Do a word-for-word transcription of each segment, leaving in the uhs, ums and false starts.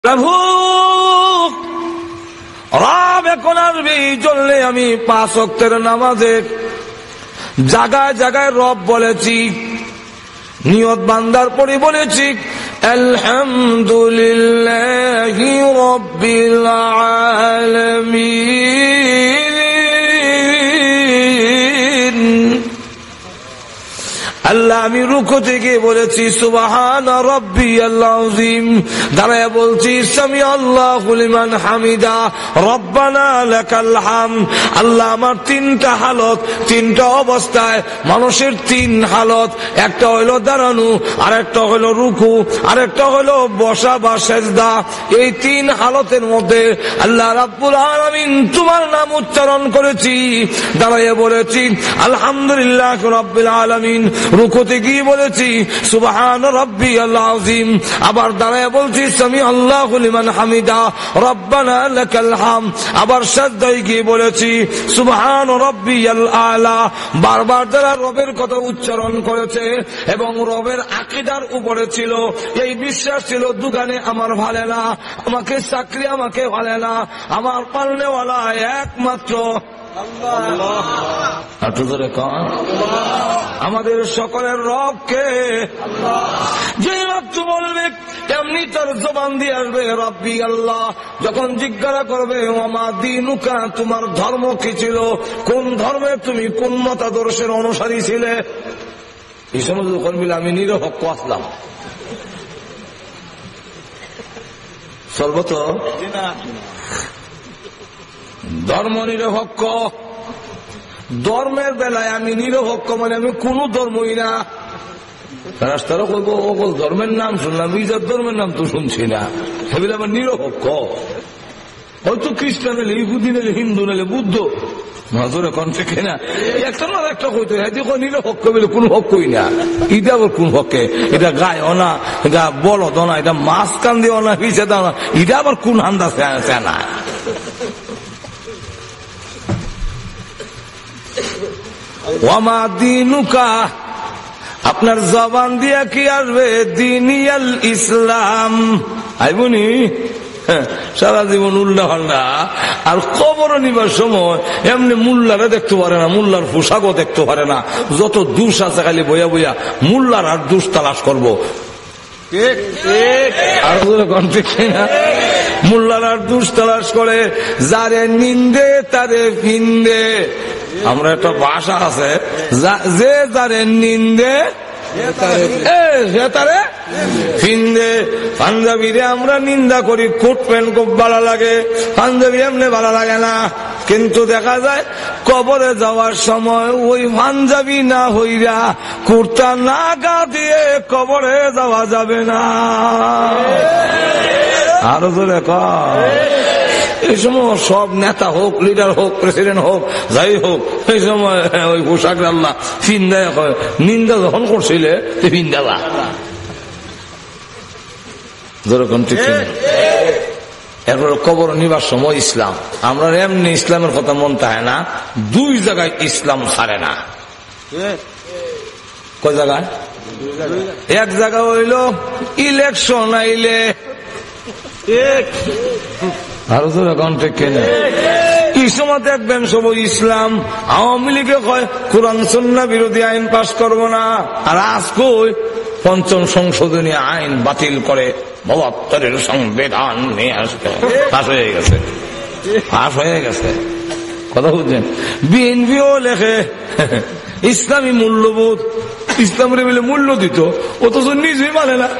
প্রভু রব এখন আসবে, এই জন্যে আমি পাঁচ ওয়াক্তের নামাজে জায়গায় জায়গায় রব বলেছি, নিয়ত বান্দার পরে বলেছি আলহামদুলিল্লাহি রাব্বিল আলামিন। আল্লাহ আমি রুকু থেকে বলেছি সুবহানা রাব্বিয়াল আযীম, দাঁড়ায় বলছি সামি আল্লাহু লিমান হামিদা রব্বানা লাকাল হামদ। আল্লাহ আমার তিনটা হালত, তিনটা অবস্থায় মানুষের তিন হালত, একটা হলো দাঁড়ানো, আরেকটা হলো রুকু, আরেকটা হলো বসা বা সেজদা। এই তিন হালতের মধ্যে আল্লাহ রাব্বুল আলামিন তোমার নাম উচ্চারণ করেছি, দাঁড়ায় বলেছি আলহামদুলিল্লাহ রাব্বিল আলামিন, রুকুতে গিয়ে বলেছি সুবহান রাব্বিয়াল আযীম, আবার দাঁড়ায় বলছি সামি আল্লাহু লিমান হামিদা রব্বানা লাকাল হামদ, আবার সাজদায় গিয়ে বলেছি সুবহান রাব্বিয়াল আলা। বারবার যারা রবের কথা উচ্চারণ করেছে এবং রবের আকীদার উপরে ছিল, এই বিশ্বাস ছিল দোকানে আমার ভালো না, আমাকে চাকরি আমাকে ভালো না, আমার পালনেওয়ালা একমাত্র আল্লাহ। আমাদের সকলের রবকে যে মাত্র বলবে তেমনি তার জবান দিয়ে আসবে রব্বি আল্লাহ। যখন জিজ্ঞাসা করবে ওমা দীনুকা, তোমার ধর্ম কি ছিল, কোন ধর্মে তুমি কোন মতাদর্শের অনুসারী ছিলে, এই সময় যখন বলে আমি নিরপেক্ষ আসলাম, সর্বত ধর্ম নিরপেক্ষ। ধর্মের বেলায় আমি নিরপেক্ষ মানে আমি কোন ধর্মই না। রাস্তারও করবো ওকল ধর্মের নাম শুনলাম, ইজার ধর্মের নাম তো শুনছি না, সেগুলো আমার নিরপেক্ষ। হয়তো খ্রিস্টান এলে, ইহুদি নেলে, হিন্দু নেলে, বুদ্ধ নজরে কনছে কিনা একটা না একটা কইতো নিরপেক্ষ বলে কোন হকই না। এটা আবার কোন হকে, এটা গায়ে অনা, এটা বলদ না, এটা মাছ কান দিয়ে অনা পিছিয়ে দাও না, এটা আবার কোন হান্দা না। ওয়ামা দীনুকা, আপনার জবান দিয়া কি আসবে দীনিয়াল ইসলাম, আইবনি সারা জীবন উল্লা পাল্লা। আর কবর নিবার সময় এমনি মুল্লারে দেখতে পারে না, মুল্লার পোশাকও দেখতে পারে না, যত দোষ আছে খালি বইয়া বইয়া মুল্লার আর দোষ তালাশ করবো। মুল্লার আর দোষ তালাশ করে, যারে নিন্দে তারে ফিন্দে। আমরা একটা ভাষা আছে, যে যারে নিন্দে ফিন্দে। পাঞ্জাবিরে আমরা নিন্দা করি, কোট প্যান্ট খুব ভালো লাগে, পাঞ্জাবি এমনি ভালো লাগে না, কিন্তু দেখা যায় কবরে যাওয়ার সময় ওই পাঞ্জাবি না হইরা কুর্তা না গা দিয়ে কবরে যাওয়া যাবে না। আরো জোরে কর। এই সময় সব নেতা হোক, লিডার হোক, প্রেসিডেন্ট হোক, যাই হোক, এই সময় ওই পোশাক আল্লাহ ফিন্দা নিন্দা যখন করছিলে ফিন্দাবা যেরকম ঠিক। এরপর কবর নিবার সময় ইসলাম, আমরা এমনি ইসলামের কথা মন চায় না, দুই জায়গায় ইসলাম ছাড়ে না। কয় জায়গায়? এক জায়গা হইল ইলেকশন আইলে, আরো তো এখন ঠিক কিনা এই সময় দেখবেন সব ইসলাম আওয়ামী লীগে কয় কোরআন সুন্নাহ বিরোধী আইন পাস করবো না, আর আজ কই পঞ্চম সংশোধনী আইন বাতিল করে বহাত্তরের সংবিধান নিয়ে আসবে। পাস হয়ে গেছে, পাস হয়ে গেছে, কথা বুঝছেন? বিএনপিও লেখে ইসলামী মূল্যবোধ, ইসলামের বলে মূল্য দিত, অথচ নিজেই মানে না।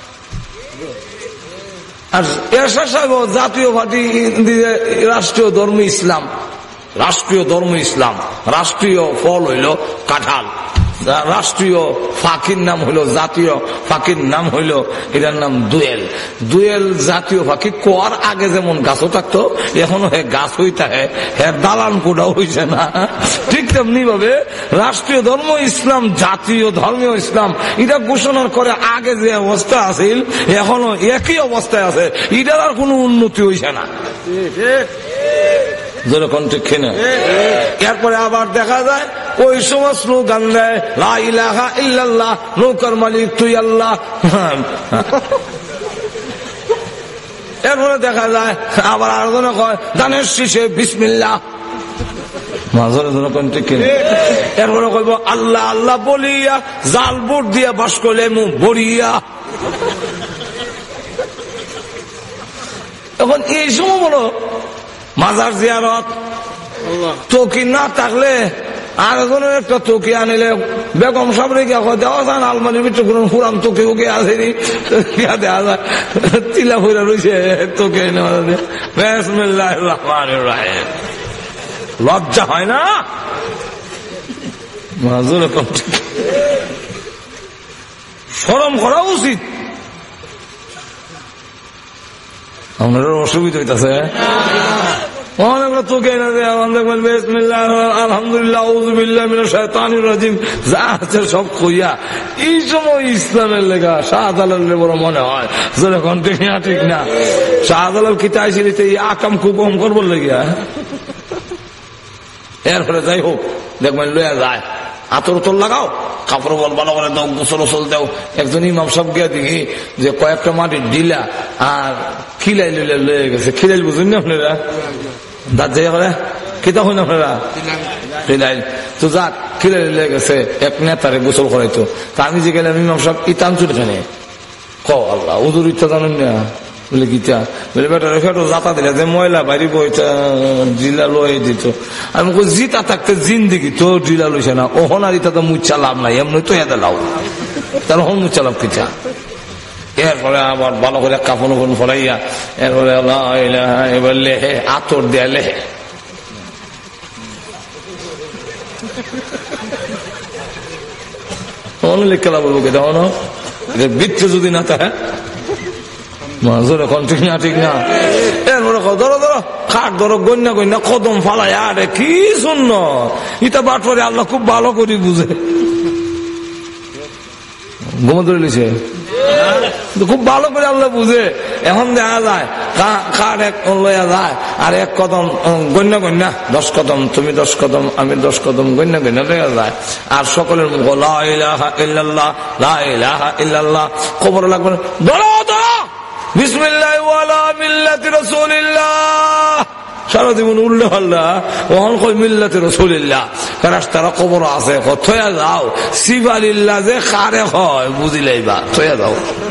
আর এরশাদ সাহেব জাতীয় পার্টি রাষ্ট্রীয় ধর্ম ইসলাম, রাষ্ট্রীয় ধর্ম ইসলাম, রাষ্ট্রীয় ফল হইল কাঁঠাল, রাষ্ট্রীয় ফাঁকির নাম হইল, জাতীয় ফাঁকির নাম হইল, এটার নাম দুয়েল। দুয়েল জাতীয় ফাঁকি কোয়ার আগে যেমন গাছও থাকতো, এখনো হে গাছ হই থাকে, হে দালান কোটাও হইছে না। ঠিক তেমনি ভাবে রাষ্ট্রীয় ধর্ম ইসলাম, জাতীয় ধর্মীয় ইসলাম, এটা ঘোষণার করে আগে যে অবস্থা আছিল এখনো একই অবস্থায় আছে, এটার আর কোনো উন্নতি হইছে না। যেরকম ঠিক কিনা? এরপরে আবার দেখা যায় ওই সময় স্লোগান দেয় লা ইলাহা ইল্লাল্লাহ, নৌকার মালিক তুই আল্লাহ। এরপরে দেখা যায় আবার আরেকজনে কয় ধানের শীষে বিসমিল্লাহ, মাজরে জন্য কোন ঠিক কিনা। এরপরে কইব আল্লাহ আল্লাহ বলিয়া জাল বুট দিয়া বাস করলে মু বড়িয়া। এখন এই সময় বলো মাজার জিয়ারত তোকি না থাকলে আর একজনের একটা তোকি আনিলে বেগম সাবরে গিয়া দেওয়া যায় না, আলমারির ভিতরে কোন পুরান তোকে ওকে আসেনি, দেওয়া যায় তিলা ফুরা রয়েছে তোকে। বিসমিল্লাহির রহমানির রহিম। লজ্জা হয় না? শরম করা উচিত। আপনার অসুবিধা হইতেছে অনেকগুলো তোকে না দেখবেন বিসমিল্লাহ আলহামদুলিল্লাহ আউযুবিল্লাহ মিনাশ শাইতানির রাজিম যা আছে সব কইয়া এই সময় ইসলামের লেখা শাহজালালের বড় মনে হয় যখন ঠিক না ঠিক না। শাহজালাল কি চাইছিল এই আকাম খুব কম করবো লেগিয়া। এরপরে যাই হোক দেখবেন লইয়া যায় আতর উতর লাগাও, কাপড় বল ভালো করে দাও, গোসল ওসল দাও। একজন ইমাম সব গিয়া দেখি যে কয়েকটা মাটির ডিলা আর খিলাই লইলে লয়ে গেছে। খিলাইল বুঝুন না আপনারা? দাঁত যাই করে কিতা হইন আপনারা? খিলাইল তো যাক খিলাই লয়ে গেছে এক নেতারে গোসল করাইতো। তা আমি যে গেলাম ইমাম সব ইতান চুল খানে ক আল্লাহ উজুর ইচ্ছা জানেন না বলে গীতা বলে বেটা ফেটো জাতা দিলে যে ময়লা বাইরে বইটা জিলা লয়ে দিত। আমি জিতা থাকতে জিন্দিগি তো জিলা লইছে না ওহন আর ইতা তো মুচ্ছা লাভ নাই, এমনি তো এদের লাভ তার হন মুচ্ছা লাভ কিতা। এরপরে আবার ভালো করে কাপড় ফোন ফলাইয়া এরপরে এবার লেহে আতর দেয়া লেহে লিখে লাভ বলবো কেটা হন বৃত্তে যদি না থাকে মাজুর এখন ঠিক না ঠিক না। এরপরে ধরো ধরো খাট ধরো গন্যা গন্যা কদম ফালাই আরে কি শূন্য ইটা বাট পরে আল্লাহ খুব ভালো করে বুঝে ঘুমো ধরে লিছে খুব ভালো করে আল্লাহ বুঝে। এখন দেখা যায় কাঠ এক লইয়া যায় আর এক কদম গন্যা গন্যা দশ কদম তুমি দশ কদম আমি দশ কদম গন্যা গন্যা লইয়া যায় আর সকলের মুখ লা ইলাহা ইল্লাল্লাহ লা ইলাহা ইল্লাল্লাহ খবর লাগবে ধরো ধরো বিসমিল্লাহ ওয়ালা মিল্লাতি রাসূলিল্লাহ সারা জীবন উল্লেখ আল্লাহ ওহন কই মিল্লাতি রাসূলিল্লাহ কারণ তারা কবর আছে থয়া যাও সিবালিল্লাহ যে খারে হয় বুঝিলাইবা থয়া যাও।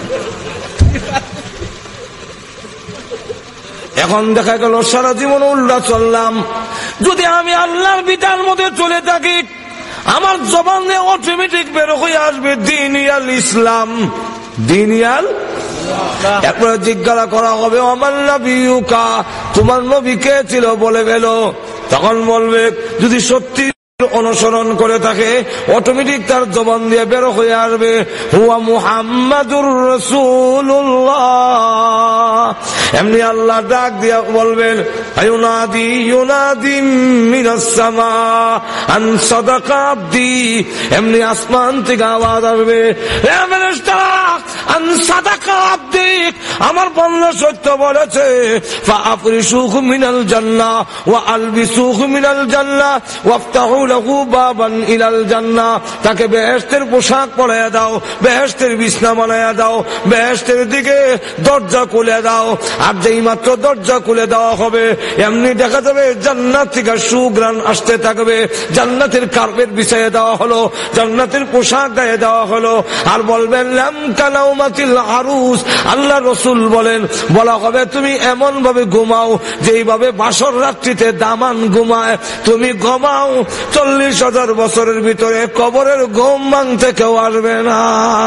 এখন দেখা গেল সারা জীবন উল্লাহ চললাম, যদি আমি আল্লাহর বিধান মধ্যে চলে থাকি আমার জবান দিয়ে অটোমেটিক বের হয়ে আসবে দিনিয়াল ইসলাম দিনিয়াল। এরপরে জিজ্ঞাসা করা হবে আমার নবিয়ুকা তোমার নবী কে ছিল বলে গেল, তখন বলবে যদি সত্যি অনুসরণ করে থাকে অটোমেটিক তার জবান দিয়ে বের হয়ে আসবে হুয়া মুহাম্মাদুর রাসূলুল্লাহ। এমনি আল্লাহ ডাক দিয়া বলবেন ইউনাদি ইউনাদি মিনাস সামা আন সাদাকা আবদি, এমনি আসমান থেকে আওয়াজ আসবে হে ফেরেশতারা আন সাদাকা আবদি আমার বান্দা সত্য বলেছে ফাআফরিশুহু মিনাল জান্নাহ ওয়া আলবিসুহু মিনাল জান্নাহ ওয়াফতাহু লাহু বাবান ইলাল জান্নাহ, তাকে বেহেশতের পোশাক পরাইয়া দাও, বেহেশতের বিছনা বানাইয়া দাও, বেহেশতের দিকে দরজা খুলে দাও। আর যেই মাত্র দরজা খুলে দেওয়া হবে এমনি দেখা যাবে জান্নাত থেকে সুঘ্রাণ আসতে থাকবে, জান্নাতের কার্পেট বিছাইয়ে দেওয়া হলো, জান্নাতের পোশাক গায়ে দেওয়া হলো। আর বলবেন লাম কানাউমাতিল আরুস, আল্লাহ রাসূল বলেন বলা হবে তুমি এমন ভাবে ঘুমাও যেইভাবে বাসর রাত্রিতে দামান ঘুমায় তুমি ঘুমাও, চল্লিশ হাজার বছরের ভিতরে কবরের ঘুম ভাঙতে কেউ আসবে না।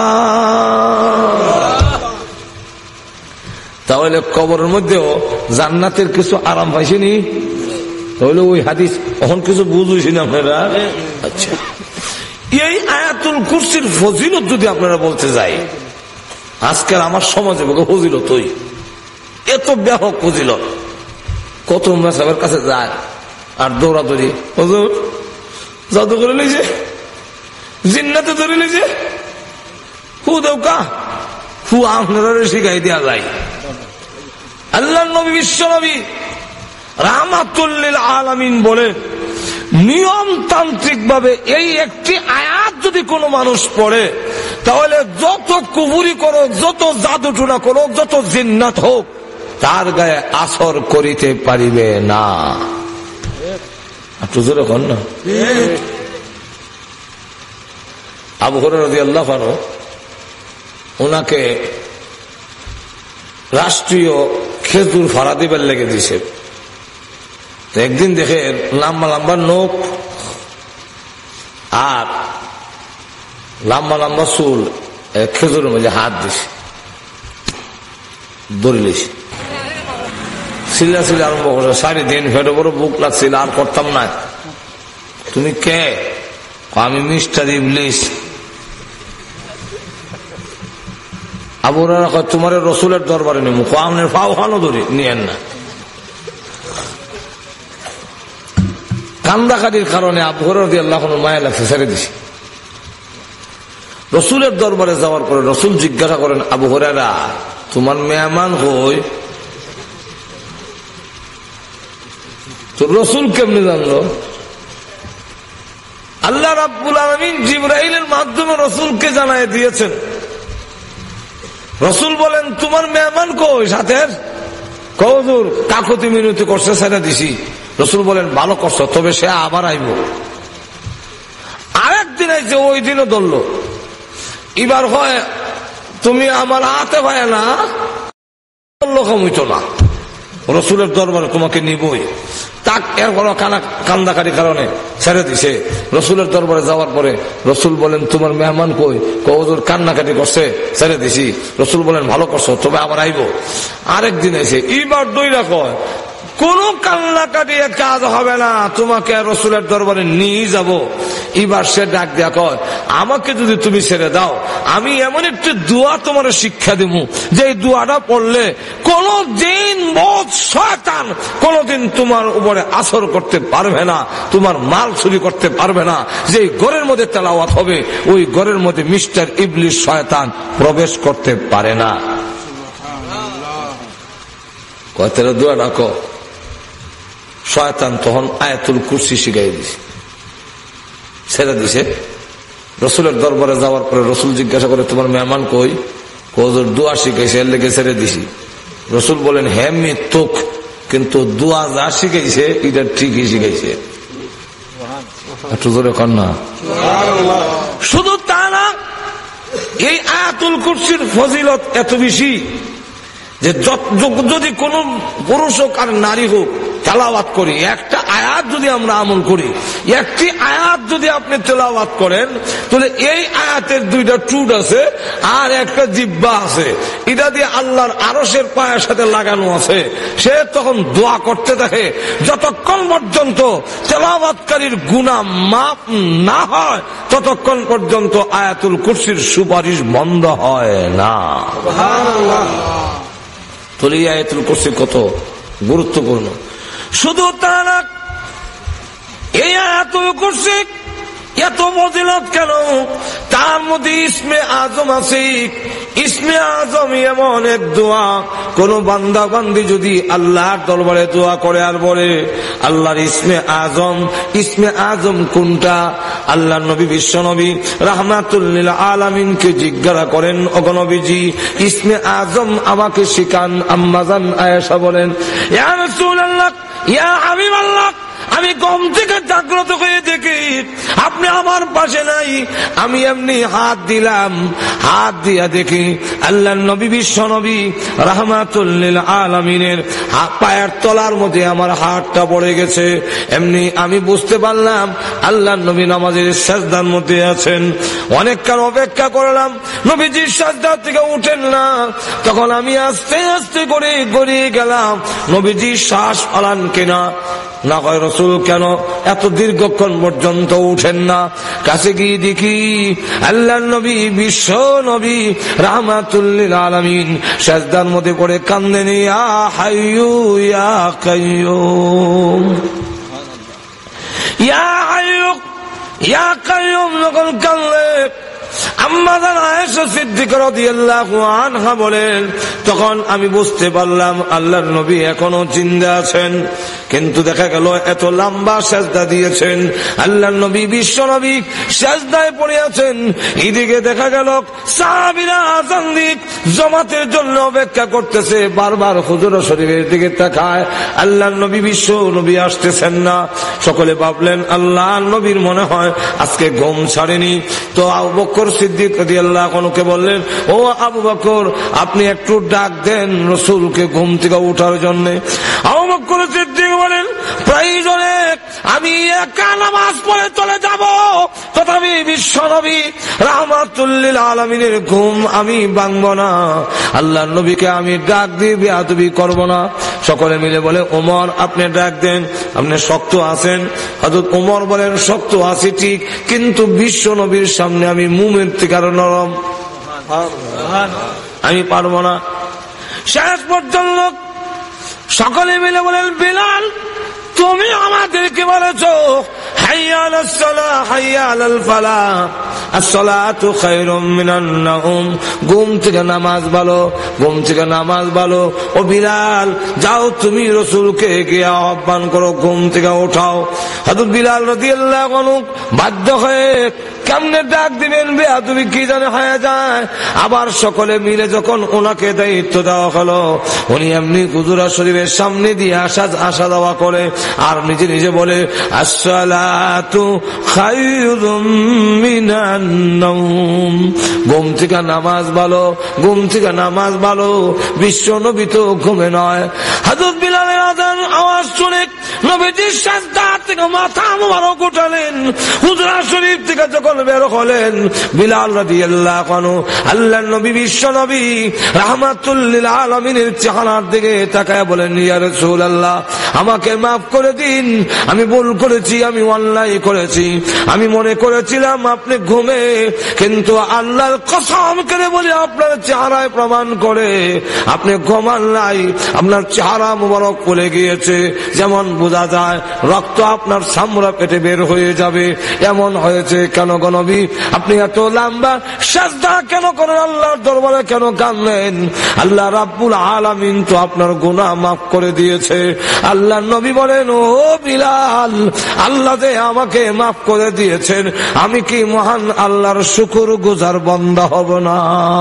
তাহলে কবরের মধ্যেও জান্নাতের কিছু আরাম পাইছেনি, তাহলে ওই হাদিস এখন কিছু বুঝেছি না আপনারা। আচ্ছা এই আয়াতুল কুরসির ফজিলত যদি আপনারা বলতে যাই আজকের আমার সমাজে ফজিলত ওই এত ব্যাপক ফজিলত, কত মেসাবের কাছে যায় আর দৌড়াদৌড়ি হুজুর জাদু করে নিয়েছে জিন্নাতে ধরে নিয়েছে হু দেউকা হু আপনারা শিখাই দেওয়া যায়। আল্লাহ নবী বিশ্ব নবী রাহমাতুল লিল আলামিন বলেন নিয়মতান্ত্রিক ভাবে এই একটি আয়াত যদি কোনো মানুষ পড়ে তাহলে যত কুফরি করো, যত জাদু টুনা করো, যত জিন্নাত হোক তার গায়ে আসর করিতে পারিবে না। একটু জোরে কন না। আবু হুরায়রা রাদিয়াল্লাহু আনহু ওনাকে রাষ্ট্রীয় খেজুর ফাড়া দিবার লেগে দিছে। একদিন দেখে লম্বা লম্বা নখ আর লম্বা লম্বা চুল খেজুরের মধ্যে হাত দিছে, ধরিলিস সিল্লা সিল্লা আরম্ভ করছে। সারি দিন ফেটে বড় বুক লাগছিল, আর করতাম না। তুমি কে? আমি মিস্টার ইবলিস। আবু হুরায়রা কয় তোমার রসুলের দরবারে নিমু, আপনার ফাও খানো ধরি নিয়েন না। কান্দাকাটির কারণে আবু হুরায়রা রাদিয়াল্লাহু আনহু মায়া লাগছে, ছেড়ে দিছে। রসুলের দরবারে যাওয়ার পরে রসুল জিজ্ঞাসা করেন, আবু হুরায়রা তোমার মেহমান কই? তো রসুল কেমনে জানলো? আল্লাহ রাব্বুল আলামিন জিবরাইলের মাধ্যমে রসুলকে জানায় দিয়েছেন। রসুল বলেন তোমার মেহমান কই সাথের? কৌজুর কাকুতি মিনতি করছে, ছেড়ে দিছি। রসুল বলেন ভালো করছো, তবে সে আবার আইব। আরেকদিন আইছে, ওই দিনও ধরল। এবার হয় তুমি আমার হাতে পায় না, কমিত না, রসুলের দরবারে তোমাকে নিবই। তাক এরপর কান্দাকারি কারণে ছেড়ে দিছে। রসুলের দরবারে যাওয়ার পরে রসুল বলেন তোমার মেহমান কই? কৌজুর কান্নাকাটি করছে, ছেড়ে দিছি। রসুল বলেন ভালো করছো, তবে আবার আইব। আরেকদিন এসে এবার দইরা কয় কোন কান্নাকাটি কাজ হবে না, তোমাকে রসুলের দরবারে নিয়ে যাব। এবার সে ডাক দেয়া কয় আমাকে যদি তুমি ছেড়ে দাও, আমি এমন একটি দোয়া তোমার শিক্ষা দেব, যে দোয়াটা পড়লে কোন দিন মত শয়তান কোনদিন তোমার উপরে আসর করতে পারবে না, তোমার মাল চুরি করতে পারবে না। যে ঘরের মধ্যে তেলাওয়াত হবে, ওই ঘরের মধ্যে মিস্টার ইবলিস শয়তান প্রবেশ করতে পারে না। কয় তেরা দোয়া ডাকো। শয়তান তখন আয়াতুল কুরসি শিখাই দিছে, ছেড়ে দিছে। রসুলের দরবারে যাওয়ার পরে রসুল জিজ্ঞাসা করে তোমার মেহমান কই? হুজুর দোয়া শিখাইছে, এর লেগে ছেড়ে দিছি। রসুল বলেন হে মৃত্যুক, কিন্তু দোয়া যা শিখাইছে এটা ঠিকই শিখাইছে। একটু জোরে কর না। শুধু তা না, এই আয়াতুল কুরসির ফজিলত এত বেশি যে যদি কোন পুরুষ হোক আর নারী হোক তেলাওয়াত করি, একটা আয়াত যদি আমরা আমল করি, একটি আয়াত যদি আপনি তেলাওয়াত করেন, তাহলে এই আয়াতের দুইটা টুট আছে আর একটা জিব্বা আছে, এটা দিয়ে আল্লাহর আরশের পায়ের সাথে লাগানো আছে। সে তখন দোয়া করতে থাকে, যতক্ষণ পর্যন্ত তেলাওয়াতকারীর গুনাহ মাফ না হয় ততক্ষণ পর্যন্ত আয়াতুল কুরসির সুপারিশ বন্ধ হয় না। সুবহানাল্লাহ। তাহলে এই আয়াতুল কুরসি কত গুরুত্বপূর্ণ। শুধু তা না, এই আয়াতুল কুরসি এত ফজিলত কেন? তার মধ্যে ইসমে আজম আছে। ইসমে আজম এমন এক দোয়া, কোন বান্দা বান্দি যদি আল্লাহর দরবারে দোয়া করে আর বলে আল্লাহর ইসমে আজম, ইসমে আজম কোনটা? আল্লাহ নবী বিশ্ব নবী রাহমাতুল লিল আলামিনকে জিজ্ঞাসা করেন, ওগো নবীজি ইসমে আজম আমাকে শিখান। আম্মাজান আয়েশা বলেন ইয়া রাসূলুল্লাহ, ইয়া হাবিবাল্লাহ, আমি কম থেকে জাগ্রত হয়ে দেখি আপনি আমার পাশে নাই। আমি এমনি হাত দিলাম, হাত দিয়া দেখি আল্লাহ নবী বিশ্ব নবী রাহমাতুল লিল আলামিনের পায়ের তলার মধ্যে আমার হাতটা পড়ে গেছে। এমনি আমি বুঝতে পারলাম আল্লাহ নবী নামাজের সাজদার মধ্যে আছেন। অনেকক্ষণ অপেক্ষা করলাম, নবীজির সাজদা থেকে উঠেন না। তখন আমি আস্তে আস্তে করে গড়িয়ে গেলাম, নবীজি শ্বাস ফেলান কিনা। না হয় রসুল কেন এত দীর্ঘক্ষণ পর্যন্ত উঠেন না? কাছে গিয়ে দেখি আল্লাহ নবী বিশ্ব নবী রাহমাতুল লিল আলামিন সাজদার মধ্যে পড়ে কান্দেন, ইয়া হাইয়ু ইয়া কাইয়ুম, ইয়া হাইয়ু ইয়া কাইয়ুম। যখন কাঁদলেন আম্মা জান আয়েশা সিদ্দিকা রাদিয়াল্লাহু আনহা বলেন, তখন আমি বুঝতে পারলাম আল্লাহর নবী এখনো জিন্দা আছেন, কিন্তু দেখা গেল এত লম্বা সেজদা দিয়েছেন আল্লাহর নবী, বিশ্ব নবী সেজদায় পড়ে আছেন। এদিকে দেখা গেল সাহাবীরা আযান দিয়ে জামাতের জন্য অপেক্ষা করতেছে, বারবার হুজুর শরীফের দিকে তাকায়, আল্লাহর নবী বিশ্ব নবী আসতেছেন না। সকলে ভাবলেন আল্লাহর নবীর মনে হয় আজকে ঘুম ছাড়েনি। তো আবু বকর সিদ্দিক রাদিয়াল্লাহু আনহুকে বললেন, ও আবু বকর, আপনি একটু ডাক দেন রাসূলকে ঘুম থেকে ওঠার জন্য। আবু বকর সিদ্দিক বলেন, প্রয়োজনে আমি একা নামাজ পড়ে চলে যাব, তথাপি বিশ্ব নবী রাহমাতুল লিল আলামিনের ঘুম আমি ভাঙব না, আল্লাহর নবীকে আমি ডাক দিয়ে বেয়াদবি করব না। সকলে মিলে বলে, ওমর আপনি ডাক দেন, আপনি শক্ত আছেন। হযরত ওমর বলেন, শক্ত আছি ঠিক, কিন্তু বিশ্ব নবীর সামনে আমি মুমিন থেকে আরো নরম, আমি পারবো না। শেষ পর্যন্ত সকলে মিলে বলেন, বিলাল তুমি আমাদেরকে বলেছো হাইয়া আলাস সালাহ হাইয়া আলাল ফালাহ, আসসালাতু খায়রুম মিনান নাওম, ঘুম থেকে নামাজ ভালো, ঘুম থেকে নামাজ ভালো। ও বিলাল যাও তুমি রাসূলকে গিয়ে আহ্বান করো, ঘুম থেকে ওঠাও। হযরত বিলাল রাদিয়াল্লাহু আনহু বাধ্য হয়ে কেমনে ডাক দিবেন, বেয়াদবি কি জানে হয়ে যায়। আবার সকলে মিলে যখন ওনাকে দায়িত্ব দেওয়া হলো, উনি এমনি হুজুর শরীফের সামনে দিয়ে আসা আসা দেওয়া করে আর নিজে নিজে বলে, আসসালাতু খায়রুম মিনান নাওম, ঘুম থেকে নামাজ ভালো, ঘুম থেকে নামাজ ভালো। বিশ্ব নবী তো ঘুমে নয়। হযরত বিলালের আযান আওয়াজ শুনে নবীজির সাজদা থেকে মাথা মোবারক উঠালেন, হুজুর শরীফ থেকে যখন বের হলেন, বিলাল রাদিয়াল্লাহু আনহু আল্লাহর নবী বিশ্ব নবী রাহমাতুল লিল আলামিনের চেহারার দিকে তাকায় বলেন, ইয়া রাসূলুল্লাহ আমাকে মাফ করে দিন, আমি ভুল করেছি, আমি অন্যায় করেছি, আমি মনে করেছিলাম আপনি ঘুমে, কিন্তু আল্লাহর কসম করে বলি আপনার চেহারায় প্রমাণ করে আপনি ঘুমান নাই, আপনার চেহারা মোবারক খুলে গিয়েছে, যেমন বোঝা যায় রক্ত আপনার চামড়া পেটে বের হয়ে যাবে, এমন হয়েছে। কেন গো নবী আপনি এত লম্বা সাজদা কেন করেন, আল্লাহর দরবারে কেন কাঁদেন? আল্লাহ রাব্বুল আলামিন তো আপনার গুনাহ মাফ করে দিয়েছে। আল্লাহর নবী বলেন, ও বিলাল আল্লাহ যে আমাকে মাফ করে দিয়েছেন, আমি কি মহান আল্লাহর শুকর গুজার বান্দা হব না?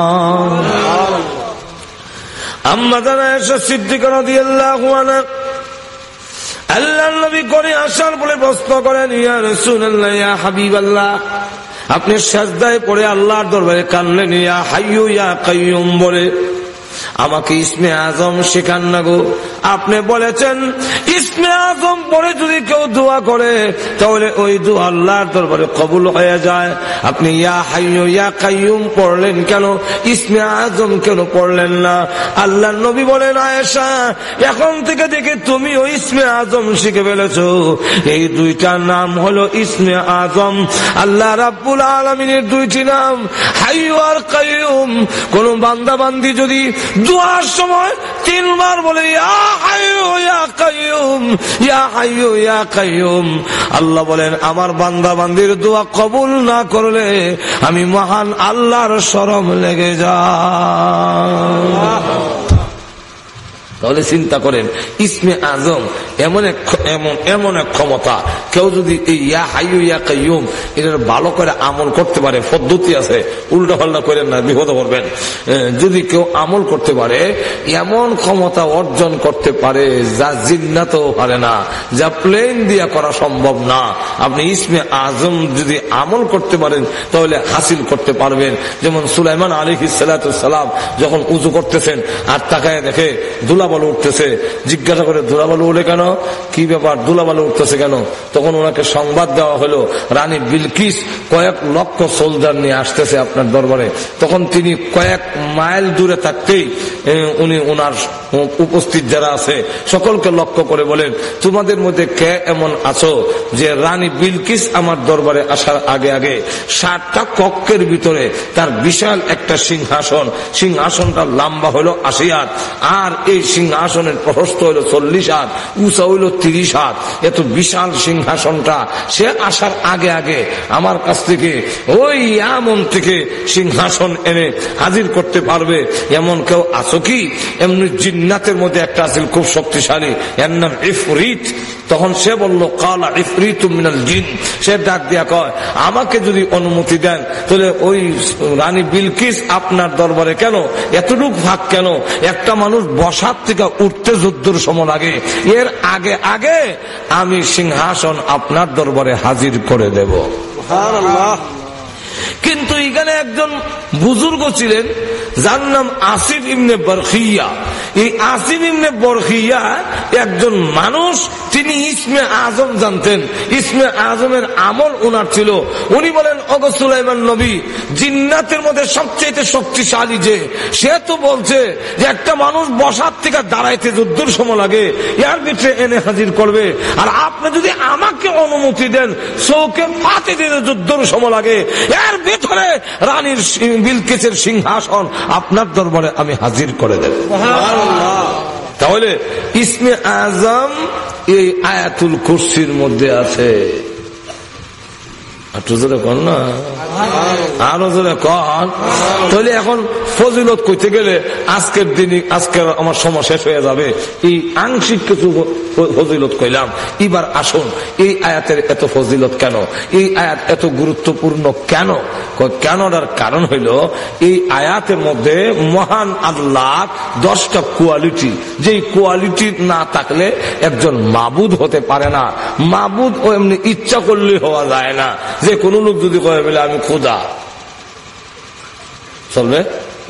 আম্মা জান আয়েশা সিদ্দিকা রাদিয়াল্লাহু আনহা আল্লাহর নবী করে আসার বলে প্রশ্ন করেন, ইয়া রাসূলুল্লাহ ইয়া হাবিবাল্লাহ আপনি সাজদায় পড়ে আল্লাহর দরবারে কাঁদলেন ইয়া হাইয়ু ইয়া কাইয়ুম বলে, আমাকে ইসমে আজম শেখান না গো। আপনি বলেছেন ইসমে আজম পড়ে যদি কেউ দোয়া করে তাহলে ওই দোয়া আল্লাহর দরবারে কবুল হয়ে যায়। আপনি ইয়া হাইয়ু ইয়া কাইয়ুম পড়লেন কেন, ইসমে আজম কেন পড়লেন না? আল্লাহর নবী বলেন, আয়েশা এখন থেকে দেখে তুমি ওই ইসমে আজম শিখে ফেলেছো। এই দুইটা নাম হলো ইসমে আজম, আল্লাহ রাব্বুল আলামিনের দুইটি নাম হাইয়ু আর কাইয়ুম। কোন বান্দা বান্দি যদি দুয়ার সময় তিনবার বলে ইয়া হাইয়ু ইয়া কাইয়ুম ইয়া হাইয়ু ইয়া কাইয়ুম, আল্লাহ বলেন আমার বান্দা বান্দির দোয়া কবুল না করলে আমি মহান আল্লাহর শরম লেগে যায়। তাহলে চিন্তা করেন ইসমে আজম এমন এক এমন এমন এক ক্ষমতা, কেউ যদি এই ইয়া হাইয়ু ইয়া কাইয়ুম এটার ভালো করে আমল করতে পারে, পদ্ধতি আছে, উল্টা পাল্টা করেন না বিপদে পড়বেন। যদি কেউ আমল করতে পারে এমন ক্ষমতা অর্জন করতে পারে যা জিন্নাতও পারে না, যা প্লেন দিয়া করা সম্ভব না। আপনি ইসমে আজম যদি আমল করতে পারেন তাহলে হাসিল করতে পারবেন। যেমন সুলাইমান আলাইহিস সালাতু সালাম যখন উযু করতেছেন আর তাকায় দেখে ধুলা বালু উঠতেছে, জিজ্ঞাসা করে ধুলা বালু উঠে কেন, কি ব্যাপার ধুলা বালু উঠতেছে কেন? তখন ওনাকে সংবাদ দেওয়া হলো রানী বিলকিস কয়েক লক্ষ সোলজার নিয়ে আসতেছে আপনার দরবারে। তখন তিনি কয়েক মাইল দূরে থাকতেই উনি ওনার উপস্থিত যারা আছে সকলকে লক্ষ্য করে বলেন, তোমাদের মধ্যে কে এমন আছো যে রানী বিলকিস আমার দরবারে আসার আগে আগে ষাটটা কক্ষের ভিতরে তার বিশাল একটা সিংহাসন, সিংহাসনটা লম্বা হলো আশি হাত, আর এই সিংহাসনের প্রশস্ত হলো চল্লিশ হাত, উঁচা হইল তিরিশ হাত। এত বিশাল সিংহাসনটা সে আসার আগে আগে আমার কাছ থেকে ওই এমন থেকে সিংহাসন এনে হাজির করতে পারবে এমন কেউ আছো কি? এমনি জিন্নাতের মধ্যে একটা আছে খুব শক্তিশালী, এর নাম ইফরিত। তখন সে বলল কালা ইফরিতু মিনাল জিন। সে ডাক দিয়া কয়, আমাকে যদি অনুমতি দেন তাহলে ওই রানী বিলকিস আপনার দরবারে কেন এতটুক ভাগ কেন? একটা মানুষ বসার থেকে উঠতে যুদ্ধর সময় লাগে, এর আগে আগে আমি সিংহাসন আপনার দরবারে হাজির করে দেব। কিন্তু এখানে একজন বুজুর্গ ছিলেন যার নাম আসিফ ইবনে বরখিয়া। এই আসিফ ইবনে বরখিয়া একজন মানুষ, তিনি ইসমে আজম জানতেন, ইসমে আজমের আমল ওনার ছিল। উনি বলেন, ওগো সুলাইমান নবী, জিন্নাতের মধ্যে সবচেয়ে শক্তিশালী যে, সে তো বলছে যে একটা মানুষ বসার থেকে দাঁড়াইতে যুদ্ধের সময় লাগে, এর ভিতরে এনে হাজির করবে। আর আপনি যদি আমাকে অনুমতি দেন চৌকে পাতে দিতে যুদ্ধের সময় লাগে, এর ভিতরে রানীর বিলকিসের সিংহাসন আপনার দরবারে আমি হাজির করে দেব। তাহলে ইসমে আজম এই আয়াতুল কুরসির মধ্যে আছে। আরো জোরে কন। তাহলে এখন ফজিলত কইতে গেলে আজকের দিনে আজকের আমার সময় শেষ হয়ে যাবে। এই আংশিক কিছু ফজিলত কইলাম। এবার আসুন, এই আয়াতের এত ফজিলত কেন, এই আয়াত এত গুরুত্বপূর্ণ কেন? কেনটার কারণ হইল এই আয়াতের মধ্যে মহান আল্লাহ দশটা কোয়ালিটি, যেই কোয়ালিটি না থাকলে একজন মাবুদ হতে পারে না। মাবুদ ও এমনি ইচ্ছা করলে হওয়া যায় না। যে কোন লোক যদি কয়ে বলে আমি খোদা, চলবে?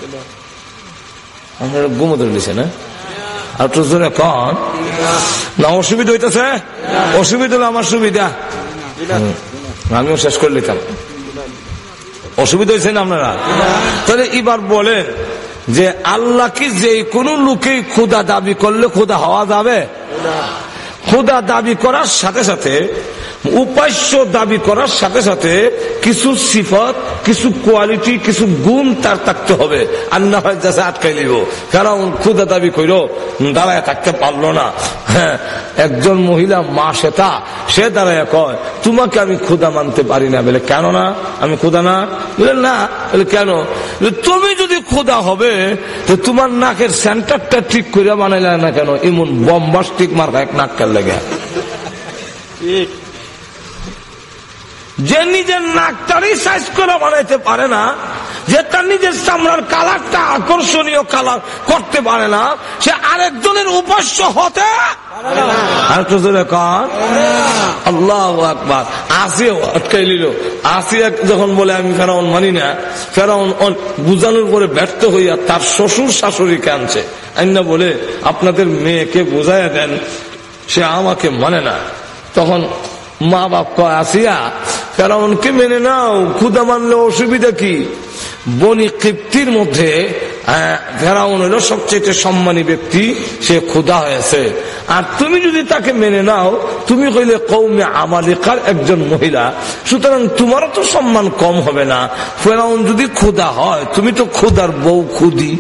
আপনারা ঘুমোতে দিছে না? আর তো জোরে কন না। অসুবিধা হইতেছে? অসুবিধা হলো আমার সুবিধা, আমিও শেষ করে নিতাম। অসুবিধা হয়েছে না আপনারা? তাহলে এবার বলেন যে আল্লাহ কি যে কোনো লোকেই খোদা দাবি করলে খোদা হওয়া যাবে? খোদা দাবি করার সাথে সাথে, উপাস্য দাবি করার সাথে সাথে কিছু সিফত, কিছু কোয়ালিটি, কিছু গুণ তার থাকতে হবে। আর না হয় যাচ্ছে আটকাই নিব। কারণ ক্ষুদা দাবি কইল, দাঁড়ায় থাকতে পারলো না। হ্যাঁ, একজন মহিলা মা সেতা, সে দাঁড়ায় কয় তোমাকে আমি ক্ষুদা মানতে পারি না। বলে কেন না? আমি ক্ষুদা না? বলে না। বলে কেন? তুমি যদি ক্ষুদা হবে তো তোমার নাকের সেন্টারটা ঠিক করে বানাইলে না কেন? এমন বম্বাস্টিক মার্কা এক নাক কাল লাগে। যে নিজের নাকটারই সাইজ করে বানাইতে পারে না, যে তার নিজের চামড়ার কালারটা আকর্ষণীয় কালার করতে পারে না, সে আরেকজনের উপাস্য হতে আল্লাহু আকবার। আসিয়া আটকাই নিল। আসিয়া যখন বলে আমি ফেরাউন মানি না, ফেরাউন বুঝানোর পরে ব্যর্থ হইয়া তার শ্বশুর শাশুড়িকে আনছে। আইনা বলে আপনাদের মেয়েকে বুঝাইয়া দেন, সে আমাকে মানে না। তখন মা বাপ কয় আসিয়া ফেরাউনকে মেনে নাও, ক্ষুদা মানলে অসুবিধা কি? বনি কিপ্তির মধ্যে ফেরাউন হলো সবচেয়ে সম্মানী ব্যক্তি, সে ক্ষুদা হয়েছে। আর তুমি যদি তাকে মেনে নাও, তুমি কইলে কওমে আমালিকার একজন মহিলা, সুতরাং তোমারও তো সম্মান কম হবে না। ফেরাউন যদি ক্ষুদা হয়, তুমি তো ক্ষুদার বউ খুদি।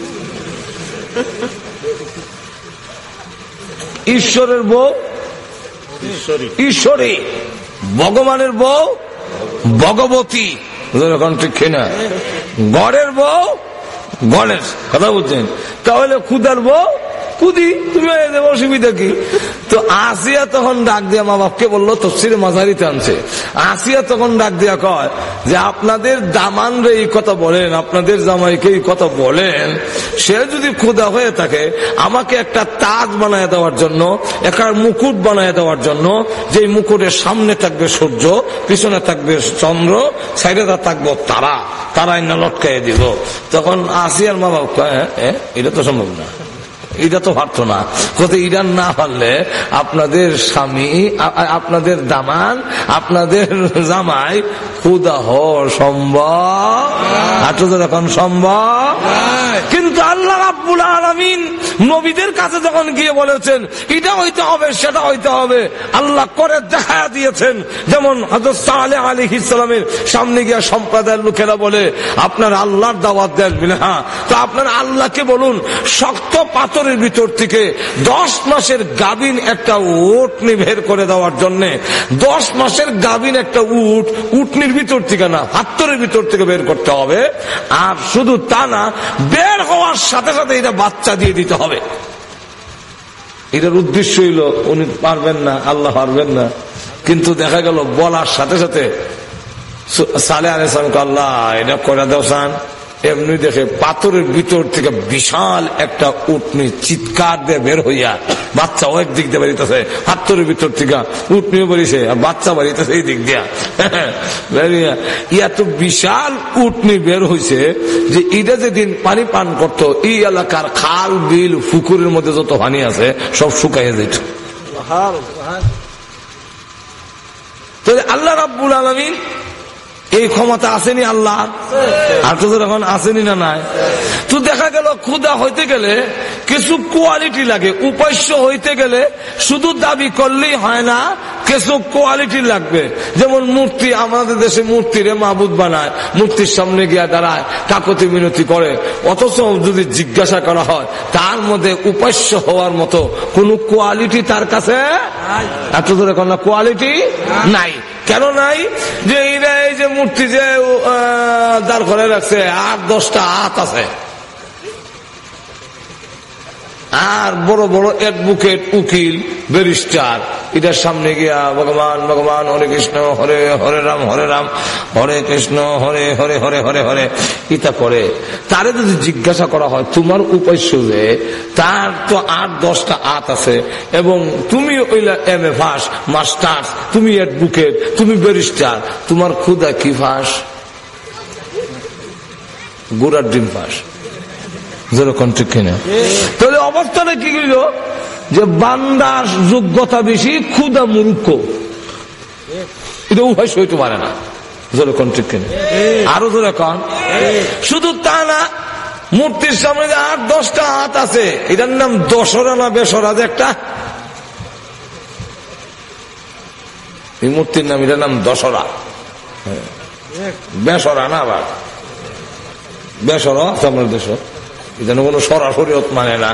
ঈশ্বরের বউ ঈশ্বরী, ভগবানের বউ ভগবতী, ঠিক কিনা? গড়ের বউ গণেশ, কথা বুঝছেন? তাহলে ক্ষুদার বউ কুদি, তুমি অসুবিধা কি? তো আসিয়া তখন ডাক দিয়া মা বাপকে বললো, তফসিরে মাঝারিতে আনছে। আসিয়া তখন ডাক দিয়া কয় যে আপনাদের দামান রে এই কথা বলেন, আপনাদের জামাইকে এই কথা বলেন, সে যদি ক্ষুদা হয়ে থাকে আমাকে একটা তাজ বানায় দেওয়ার জন্য, একটা মুকুট বানায় দেওয়ার জন্য, যে মুকুটের সামনে থাকবে সূর্য, পিছনে থাকবে চন্দ্র, সাইডে থাকবো তারা, তারাই না লটকাই দিব। তখন আসিয়ার মা বাপ কয় এটা তো সম্ভব না, এটা তো পারতো না। কোথায় ইরান না পারলে আপনাদের স্বামী, আপনাদের দামান, আপনাদের জামাই ক্ষুদা হওয়া সম্ভব? এখন সম্ভব। কিন্তু আল্লাহর রাব্বুল আলামিন নবীদের কাছে যখন গিয়ে বলেছেন এটা হইতে হবে সেটা হইতে হবে, আল্লাহ করে দেখা দিয়েছেন। যেমন হযরত সালেহ আলাইহিস সালামের সামনে গিয়ে সম্প্রদায়ের লোকেরা বলে আপনার আল্লাহর দাওয়াত দেন, হ্যাঁ তো আপনার আল্লাহকে বলুন শক্ত পাথরের ভিতর থেকে দশ মাসের গাভীন একটা উটনি বের করে দেওয়ার জন্য। দশ মাসের গাভীন একটা উট উটনির ভিতর থেকে না, পাথরের ভিতর থেকে বের করতে হবে। আর শুধু তা না, বের হওয়ার সাথে সাথে এটা বাচ্চা দিয়ে দিতে হবে। এটার উদ্দেশ্য হইল উনি পারবেন না, আল্লাহ পারবেন না, কিন্তু দেখা গেল বলার সাথে সাথে সালেহ আলাইহিস সালামকে আল্লাহ এটা করে দাও সান, এমনি দেখে পাথরের ভিতর থেকে বিশাল একটা উটনি চিৎকার দিয়ে বের হইয়া বাচ্চা ওই দিক দিয়ে বেরিতেছে, পাথরের ভিতর থেকে উটনিও বেরিয়েছে আর বাচ্চা বেরিতেছে এই দিক দিয়া। এত বিশাল উটনি বের হয়েছে যে এটা যেদিন পানি পান করতো এই এলাকার খাল বিল পুকুরের মধ্যে যত পানি আছে সব শুকাইয়া যেত। আল্লাহ রাব্বুল আলামিন এই ক্ষমতা আসেনি আল্লাহ, আর তো এখন আসেনি না নাই। তো দেখা গেল ক্ষুধা হইতে গেলে কিছু কোয়ালিটি লাগে, উপাস্য হইতে গেলে শুধু দাবি করলেই হয় না, কিছু কোয়ালিটি লাগবে। যেমন মূর্তি, আমাদের দেশে মূর্তিরে মাবুদ বানায়, মূর্তির সামনে গিয়া দাঁড়ায়, কাকতি মিনতি করে, অথচ যদি জিজ্ঞাসা করা হয় তার মধ্যে উপাস্য হওয়ার মতো কোন কোয়ালিটি তার কাছে এত ধরে কোন কোয়ালিটি নাই। কেন নাই? যে এরা এই যে মূর্তি যে দাঁড় করে রাখছে আট দশটা হাত আছে, আর বড় বড় অ্যাডভোকেট উকিল ব্যারিস্টার এটার সামনে গিয়া ভগবান ভগবান হরে কৃষ্ণ হরে হরে রাম হরে রাম হরে কৃষ্ণ হরে হরে হরে হরে হরে ইতা করে। তারে যদি জিজ্ঞাসা করা হয় তোমার উপাস্য যে তার তো আট দশটা হাত আছে এবং তুমি ওইলা এম এ ফাঁস মাস্টার, তুমি অ্যাডভোকেট, তুমি ব্যারিস্টার, তোমার ক্ষুধা কি ফাঁস? গোড়ার ডিম ফাঁস। যেরকম ঠিক কিনা? তাহলে অবস্থাটা কি হইল যে বান্দার যোগ্যতা বেশি, ক্ষুধা মূর্খ, এটা উভয় হইতে পারে না। যেরকম ঠিক কিনা? আরো যেরকম শুধু তা না, মূর্তির সামনে যে আট দশটা হাত আছে এটার নাম দশরা না বেসরা যে একটা, এই মূর্তির নাম এটার নাম দশরা, বেসরা না। আবার বেসরা আমার দেশ এখানে কোন সরাসরি মানে না,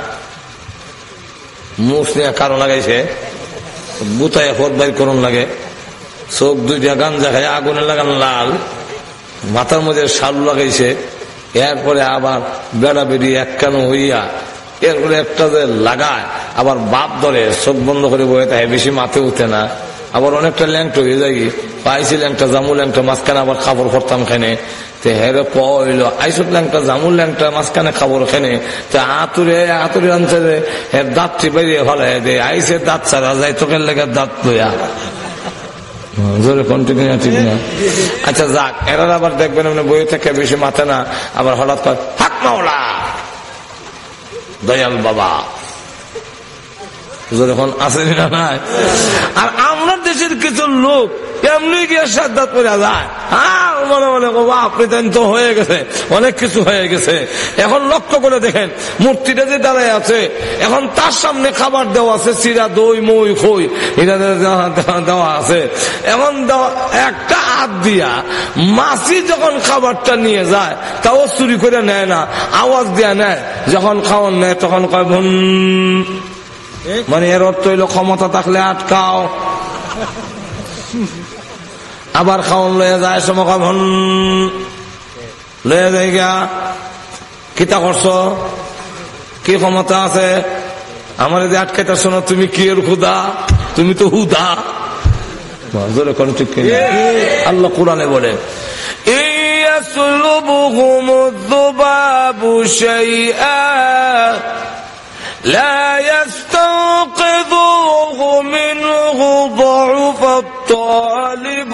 মুখ নিয়ে কারণ লাগাইছে, বুতায় ফট বাইর করুন লাগে, চোখ দুইটা গাঞ্জা খায় আগুনে লাগান লাল, মাথার মধ্যে শালু লাগাইছে, এরপরে আবার বেড়া বেড়ি এক কানো হইয়া এরপরে একটা যে লাগায় আবার বাপ ধরে চোখ বন্ধ করে বয়ে থাকে, বেশি মাথে উঠে না, আবার অনেকটা ল্যাংটো হয়ে যায়, পাইছি ল্যাংটা জামু ল্যাংটা মাঝখানে আবার খাবার করতাম খানে হেরে কইল আইসুট ল্যাংটা জামুর ল্যাংটা মাঝখানে খাবার খেনে আতুরে আতুরে আনছে দাঁতটি বেরিয়ে ফেলে দে আইসে দাঁত ছাড়া যাই তোকে লেগে দাঁত লইয়া জোরে কন্টিনিউ ঠিক না। আচ্ছা যাক, এরা আবার দেখবেন বইয়ে থেকে বেশি মাথে না, আবার হঠাৎ করে হাক মাওলা দয়াল বাবা যখন আসেনি না নাই। আর আমরা দেশের কিছু লোক এমনি গিয়ে সাদ্দাত করে যায়, হ্যাঁ মনে মনে আপনি তো হয়ে গেছে, অনেক কিছু হয়ে গেছে। এখন লক্ষ্য করে দেখেন মূর্তিটা যে দাঁড়ায় আছে, এখন তার সামনে খাবার দেওয়া আছে, চিরা দই মই খই এটা দেওয়া আছে। এখন একটা হাত দিয়া মাছি যখন খাবারটা নিয়ে যায় তাও চুরি করে নেয় না, আওয়াজ দিয়া নেয়, যখন খাওয়ান নেয় তখন কয় ভন, মানে এর অর্থ হইল ক্ষমতা থাকলে আটকাও। আবার খাওয়ান লয়ে যায় সময় ভন লয়ে যায় গা, কিতা করছ, কি ক্ষমতা আছে আমার যে আটকাইতে শোনো, তুমি কি এর খুদা, তুমি তো হুদা। আল্লাহ কোরআনে বলে لا يستنقذوه منه ضعف الطالب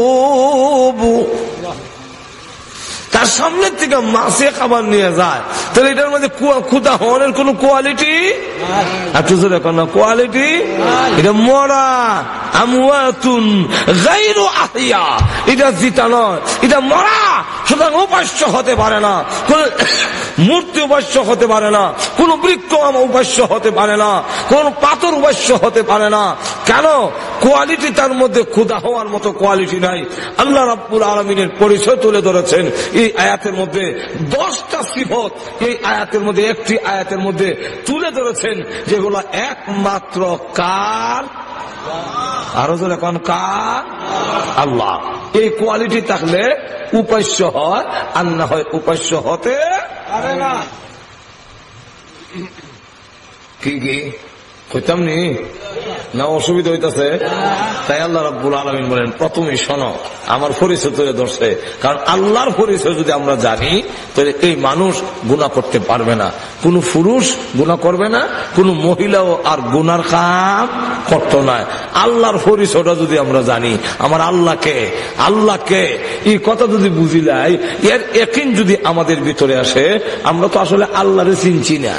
والمطلوب। তার সামনে থেকে মাছে খাবার নিয়ে যায়, তাহলে এটার মধ্যে খুদা হওয়ার কোন কোয়ালিটি একটু জোরে কর না, কোয়ালিটি এটা মরা আমওয়াতুন গায়রু আহিয়া, এটা জিতা নয়, এটা মরা। সুতরাং উপাস্য হতে পারে না, কোন মূর্তি উপাস্য হতে পারে না, কোন বৃক্ষ উপাস্য হতে পারে না, কোন পাথর উপাস্য হতে পারে না। কেন? কোয়ালিটি তার মধ্যে খুদা হওয়ার মতো কোয়ালিটি নাই। আল্লাহ রাব্বুল আলামিনের পরিচয় তুলে ধরেছেন এই আয়াতের মধ্যে। দশটা সিফত এই আয়াতের মধ্যে, একটি আয়াতের মধ্যে তুলে ধরেছেন, যেগুলো একমাত্র কার? আরো জোরে কোন কার? আল্লাহ। এই কোয়ালিটি থাকলে উপাস্য হয়, আর না হয় উপাস্য হতে পারে না। কি কি কইতাম নি না অসুবিধা হইতেছে? তাই আল্লাহ রাব্বুল আলামিন বলেন প্রথমেই শোনো আমার পরিচয় তুলে ধরছে। কারণ আল্লাহর পরিচয় যদি আমরা জানি তাহলে এই মানুষ গুনাহ করতে পারবে না, কোন পুরুষ গুনাহ করবে না, কোন মহিলাও আর গুনার কাম করতো না। আল্লাহর পরিচয়টা যদি আমরা জানি, আমার আল্লাহকে আল্লাহকে এই কথা যদি বুঝিলাই, এর ইয়াকিন যদি আমাদের ভিতরে আসে, আমরা তো আসলে আল্লাহরে চিনছি না।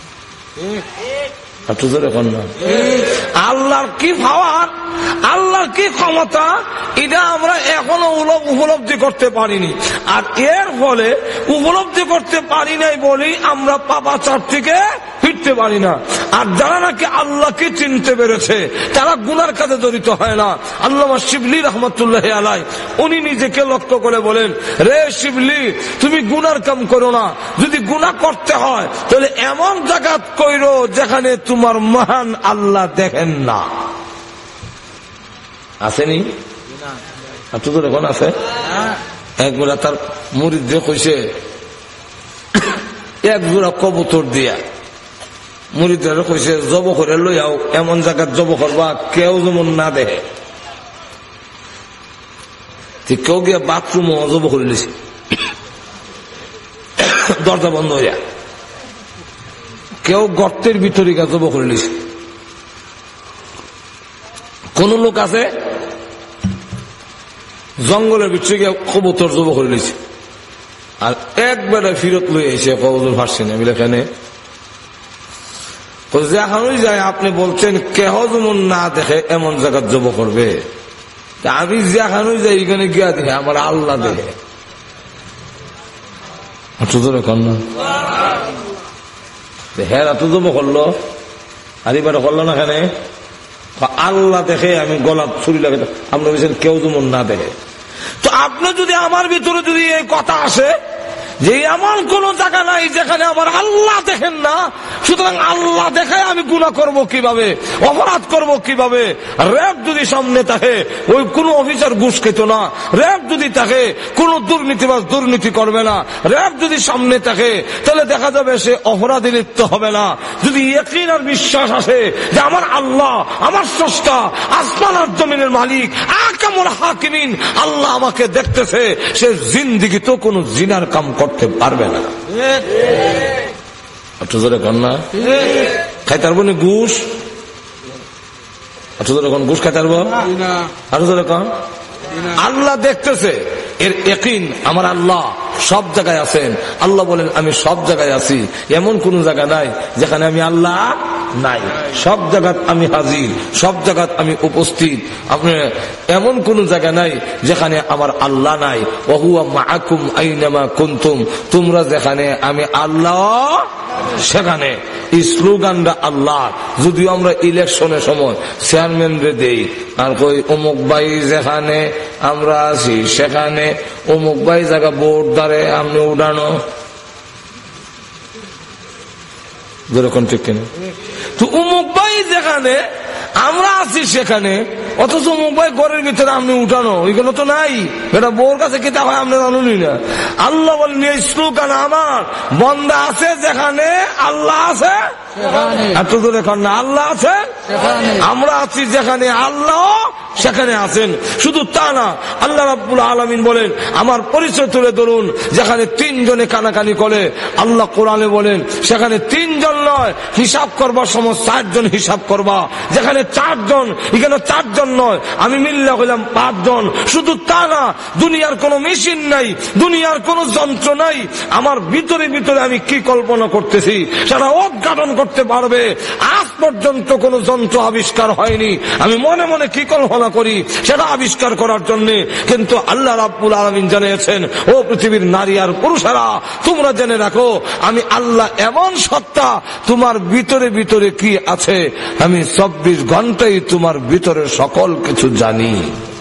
আল্লাহর কি পাওয়ার, আল্লাহর কি ক্ষমতা, এটা আমরা এখনো উপলব্ধি করতে পারিনি। আর এর ফলে উপলব্ধি করতে পারি নাই বলেই আমরা পাপাচার থেকে ফিরতে পারি না। আর যারা নাকি আল্লাহকে চিনতে পেরেছে তারা গুনার কাজে জড়িত হয় না। আল্লামা শিবলি রহমতুল্লাহ আলাই উনি নিজেকে লক্ষ্য করে বলেন, রে শিবলি তুমি গুনার কাম করো না, যদি গুনাহ করতে হয় তাহলে এমন জায়গা কইরো যেখানে তোমার মহান আল্লাহ দেখেন না। আসেনি? তোদের এখন আছে? একবার তার মুরিদ যে কইছে এক জোড়া কবুতর দিয়া, মুরিদরা কইছে জব করে লইয়াও, এমন জায়গা জব করবা কেউ যেমন না দেখে। কেউ গিয়া বাথরুম জব করে লিছে, দরজা বন্ধ হইয়া। কেউ গর্তের ভিতরে গা জব করে লিছে। কোন লোক আছে জঙ্গলের ভিতরে গিয়ে কবুতর জব করে লিছে, আর একবারে ফিরত লই এসে কবুতর ফাঁসছে না বলে কেন যেখানেই যায় আপনি বলছেন কেহ যেমন না দেখে এমন জায়গা জব করবে। আমি যেখানেই যাই এখানে গিয়া দেখে আমার আল্লাহ দেখে। হ্যাঁ এত জব করলো, আর এবারে করলো না এখানে আল্লাহ দেখে আমি গলা ছুরি লাগে। আপনি বলছেন কেউ যেমন না দেখে। তো আপনি যদি আমার ভিতরে যদি এই কথা আসে যে এমন কোন জায়গা নাই যেখানে আমার আল্লাহ দেখেন না, সুতরাং আল্লাহ দেখায় আমি গুনাহ করব কিভাবে, অপরাধ করব কিভাবে? র্যাব যদি সামনে থাকে ওই কোন অফিসার ঘুষ খেত না, র্যাব যদি থাকে কোন দুর্নীতিবাজ দুর্নীতি করবে না, র্যাব যদি সামনে থাকে তাহলে দেখা যাবে সে অপরাধে লিপ্ত হবে না। যদি ইয়াকিন আর বিশ্বাস আসে যে আমার আল্লাহ আমার স্রষ্টা, আসমান আর জমিনের মালিক, আহকামুল হাকিমিন, আল্লাহ আমাকে দেখতেছে, সে জিন্দেগি তো কোন জিনার কাম করতে পারবে না। খাইতে পারবো না ঘুষ? ঘুষ খাইতে পারবো? আল্লাহ দেখতেছে, এর ইয়াকিন আমার আল্লাহ সব জায়গায় আছেন। আল্লাহ বলেন আমি সব জায়গায় আছি, এমন কোন জায়গা নাই যেখানে আমি আল্লাহ নাই। সব জায়গাত আমি হাজির, সব জায়গাত আমি উপস্থিত। আপনি এমন কোন জায়গা নাই যেখানে আমার আল্লাহ নাই। ওহুয়া মাআকুম আইনামা কুনতুম, তোমরা যেখানে আমি আল্লাহ সেখানে। এই স্লোগানটা আল্লাহ। যদিও আমরা ইলেকশনের সময় চেয়ারম্যান রে দেই আর কই অমুক ভাই যেখানে আমরা আছি সেখানে অমুক ভাই জায়গা ভোট দাঁড়ে আপনি উঠানো, যেরকম ঠিক কিনা? তো অমুক ভাই যেখানে আমরা আছি সেখানে, অথচ অমুক ভাই ঘরের ভিতরে আপনি উঠানো, ওইগুলো তো নাই। এটা বোর কাছে কিতা হয় আপনি জানুনি না। আল্লাহ বলেন এই স্লোগান আমার বন্দা আছে যেখানে আল্লাহ আছে, এত দূরে কর না, আল্লাহ আছে আমরা আছি যেখানে আল্লাহ সেখানে আছেন। শুধু তা না, আল্লাহ রাব্বুল আলামিন বলেন আমার পরিচয় তুলে ধরুন যেখানে তিনজনে কানাকানি করে। আল্লাহ কোরআনে বলেন সেখানে তিনজন নয়, হিসাব করবার সময় চারজন হিসাব করবা, যেখানে চারজন এখানে চারজন নয়, আমি মিল্লা হইলাম পাঁচজন। শুধু তা না, দুনিয়ার কোনো মেশিন নাই, দুনিয়ার কোনো যন্ত্র নাই, আমার ভিতরে ভিতরে আমি কি কল্পনা করতেছি সেটা উদ্ঘাটন করতে পারবে। আজ পর্যন্ত কোনো যন্ত্র আবিষ্কার হয়নি, আমি মনে মনে কি কল্পনা করি সেটা আবিষ্কার করার জন্য। কিন্তু আল্লাহ রাব্বুল আলামিন জানিয়েছেন, ও পৃথিবীর নারী আর পুরুষেরা, তোমরা জেনে রাখো আমি আল্লাহ এমন সত্তা, তোমার ভিতরে ভিতরে কি আছে আমি চব্বিশ ঘন্টাই তোমার ভিতরে সকল কিছু জানি।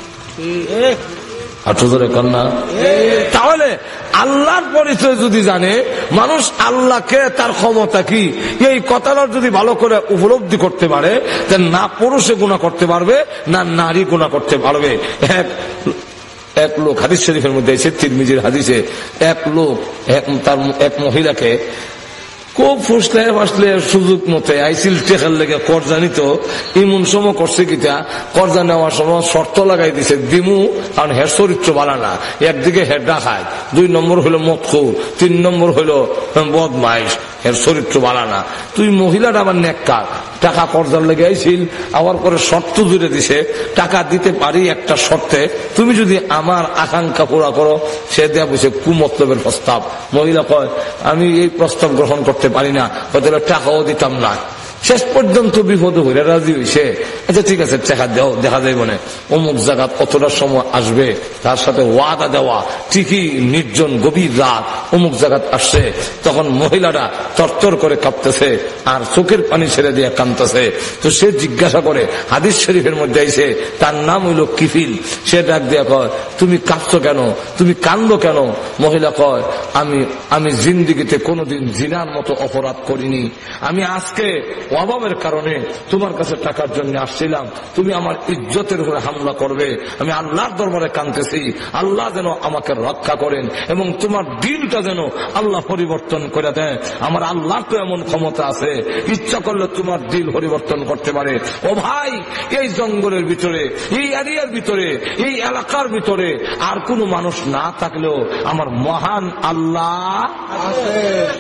তাহলে আল্লাহর পরিচয় যদি জানে মানুষ, আল্লাহকে, তার ক্ষমতা কি, এই কথাটা যদি ভালো করে উপলব্ধি করতে পারে, না পুরুষে গুনাহ করতে পারবে না নারী গুনাহ করতে পারবে। এক এক লোক হাদিস শরীফের মধ্যে এসে, তিরমিজির হাদিসে, এক লোক তার এক মহিলাকে খুব ফুসলে ফাসলে সুযোগ মতে আইসিল টেকার লেগে কর্জা নিত, ইমন সময় করছে কিটা, কর্জা নেওয়ার সময় শর্ত লাগাই দিছে দিমু, কারণ হের চরিত্র বালা না, একদিকে হের ডাকায়, দুই নম্বর হইল মদখোর, তিন নম্বর হইল বদমাইশ, এর চরিত্র বালা না। তুই মহিলাটা আবার নেককার, টাকা কর্জার লেগে আইছিল, আবার পরে শর্ত জুড়ে দিছে, টাকা দিতে পারি একটা শর্তে, তুমি যদি আমার আকাঙ্ক্ষা পুরা করো। সে দেয়া বুঝে কুমতলবের প্রস্তাব। মহিলা কয় আমি এই প্রস্তাব গ্রহণ করতে পারি না, হয়তো টাকাও দিতাম না। শেষ পর্যন্ত বিপদ হইলে রাজি হইছে, আচ্ছা ঠিক আছে টাকা দেও, দেখা যায় মনে অমুক জায়গা অতটার সময় আসবে, তার সাথে ওয়াদা দেওয়া, ঠিকই নির্জন গভীর রাত অমুক জায়গাত আসছে। তখন মহিলাটা তরতর করে কাঁপতেছে আর চোখের পানি ছেড়ে দিয়ে কাঁদতেছে। তো সে জিজ্ঞাসা করে, হাদিস শরীফের মধ্যে আইছে, তার নাম হইল কিফিল। সে ডাক দিয়া কয় তুমি কাঁদছো কেন, তুমি কান্দো কেন? মহিলা কয় আমি আমি জিন্দিগিতে কোনোদিন জিনার মতো অপরাধ করিনি, আমি আজকে অভাবের কারণে তোমার কাছে টাকার জন্য আসছিলাম, তুমি আমার ইজ্জতের উপরে হামলা করবে, আমি আল্লাহর দরবারে কাঁদতেছি, আল্লাহ যেন আমাকে রক্ষা করেন এবং তোমার দিলটা যেন আল্লাহ পরিবর্তন করে দেয়। আমার আল্লাহ তো এমন ক্ষমতা আছে, ইচ্ছা করলে তোমার দিল পরিবর্তন করতে পারে। ও ভাই, এই জঙ্গলের ভিতরে, এই এরিয়ার ভিতরে, এই এলাকার ভিতরে আর কোনো মানুষ না থাকলেও আমার মহান আল্লাহ আছে।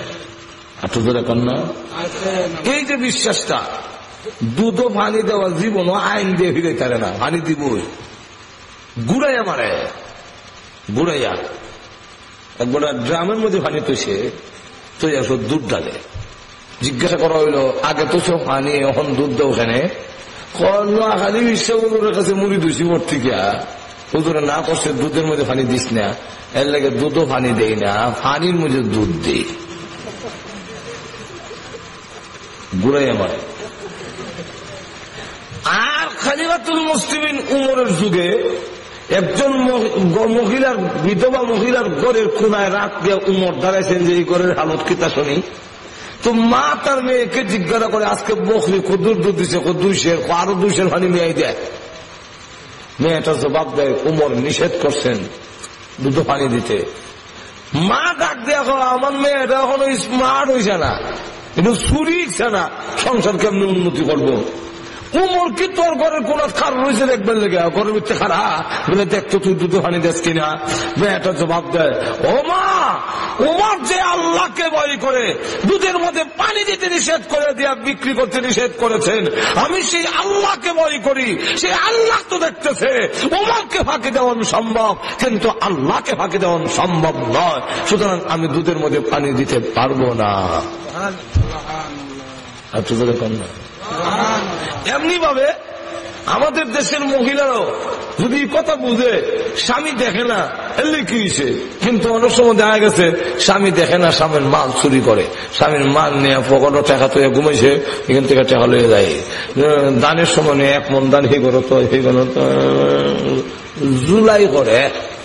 এই যে বিশ্বাসটা, দুধ পানি দেওয়া জীবন আইন দিয়ে ফিরে তারে না, পানি দিবই, গুড়াইয়া মারে, গুড়াইয়া একবার ড্রামের মধ্যে পানি তুইছে, তো আসো দুধ ডালে। জিজ্ঞাসা করা হইলো আগে তো সব পানি, এখন দুধ দেও ওখানে। খালি বিশ্বের কাছে মুড়ি দুইছি ওর থেকে, হুজুরে না করছে দুধের মধ্যে পানি দিস না, এর লাগে দুধও পানি দেই না, পানির মধ্যে দুধ দেই, গুড়াই আমার। আর খালিফাতুল মুসলিমিন উমরের যুগে একজন মহিলার, বিধবা মহিলার ঘরের কোনায় রাত দিয়ে উমর দাঁড়াইছেন যে এই ঘরের হালত কিতা শুনি। তো মা তার মেয়েকে জিজ্ঞাসা করে আজকে বকরি কদ্দুর দুধ দিছে, দুই শের, আরো দুই শের পানি মেয়ে দেয়। মেয়েটা জবাব দেয় উমর নিষেধ করছেন দুধ পানি দিতে। মা ডাক দেয়া আমার মেয়েটা এখনো স্মার্ট হয়েছে না, কিন্তু চুরিছে না, সংসার কেমনি উন্নতি করবো। উমর কি তোর ঘরের কোন খার রয়েছে দেখবেন লেগে, ঘরের ভিতরে খারা বলে দেখতো তুই দুধ পানি দেস কিনা। মেয়েটা জবাব দেয় ও মা, উমর যে আল্লাহকে ভয় করে দুধের মধ্যে পানি দিতে নিষেধ করে দিয়া বিক্রি করতে নিষেধ করেছেন, আমি সেই আল্লাহকে ভয় করি, সেই আল্লাহ তো দেখতেছে। উমরকে ফাঁকি দেওয়ান সম্ভব, কিন্তু আল্লাহকে ফাঁকি দেওয়ান সম্ভব নয়, সুতরাং আমি দুধের মধ্যে পানি দিতে পারবো না। এমনি ভাবে আমাদের দেশের মহিলারাও যদি কথা বুঝে, স্বামী দেখে না এলে কি হয়েছে, কিন্তু অনেক সময় দেখা গেছে স্বামী দেখে না, স্বামীর মাল চুরি করে, স্বামীর মাল নিয়ে পকেটে টাকা তো ঘুমাইছে, এখান থেকে টাকা লয়ে যায়। দানের সময় নিয়ে এক মন দান হে করো তো হে করো তো জুলাই করে,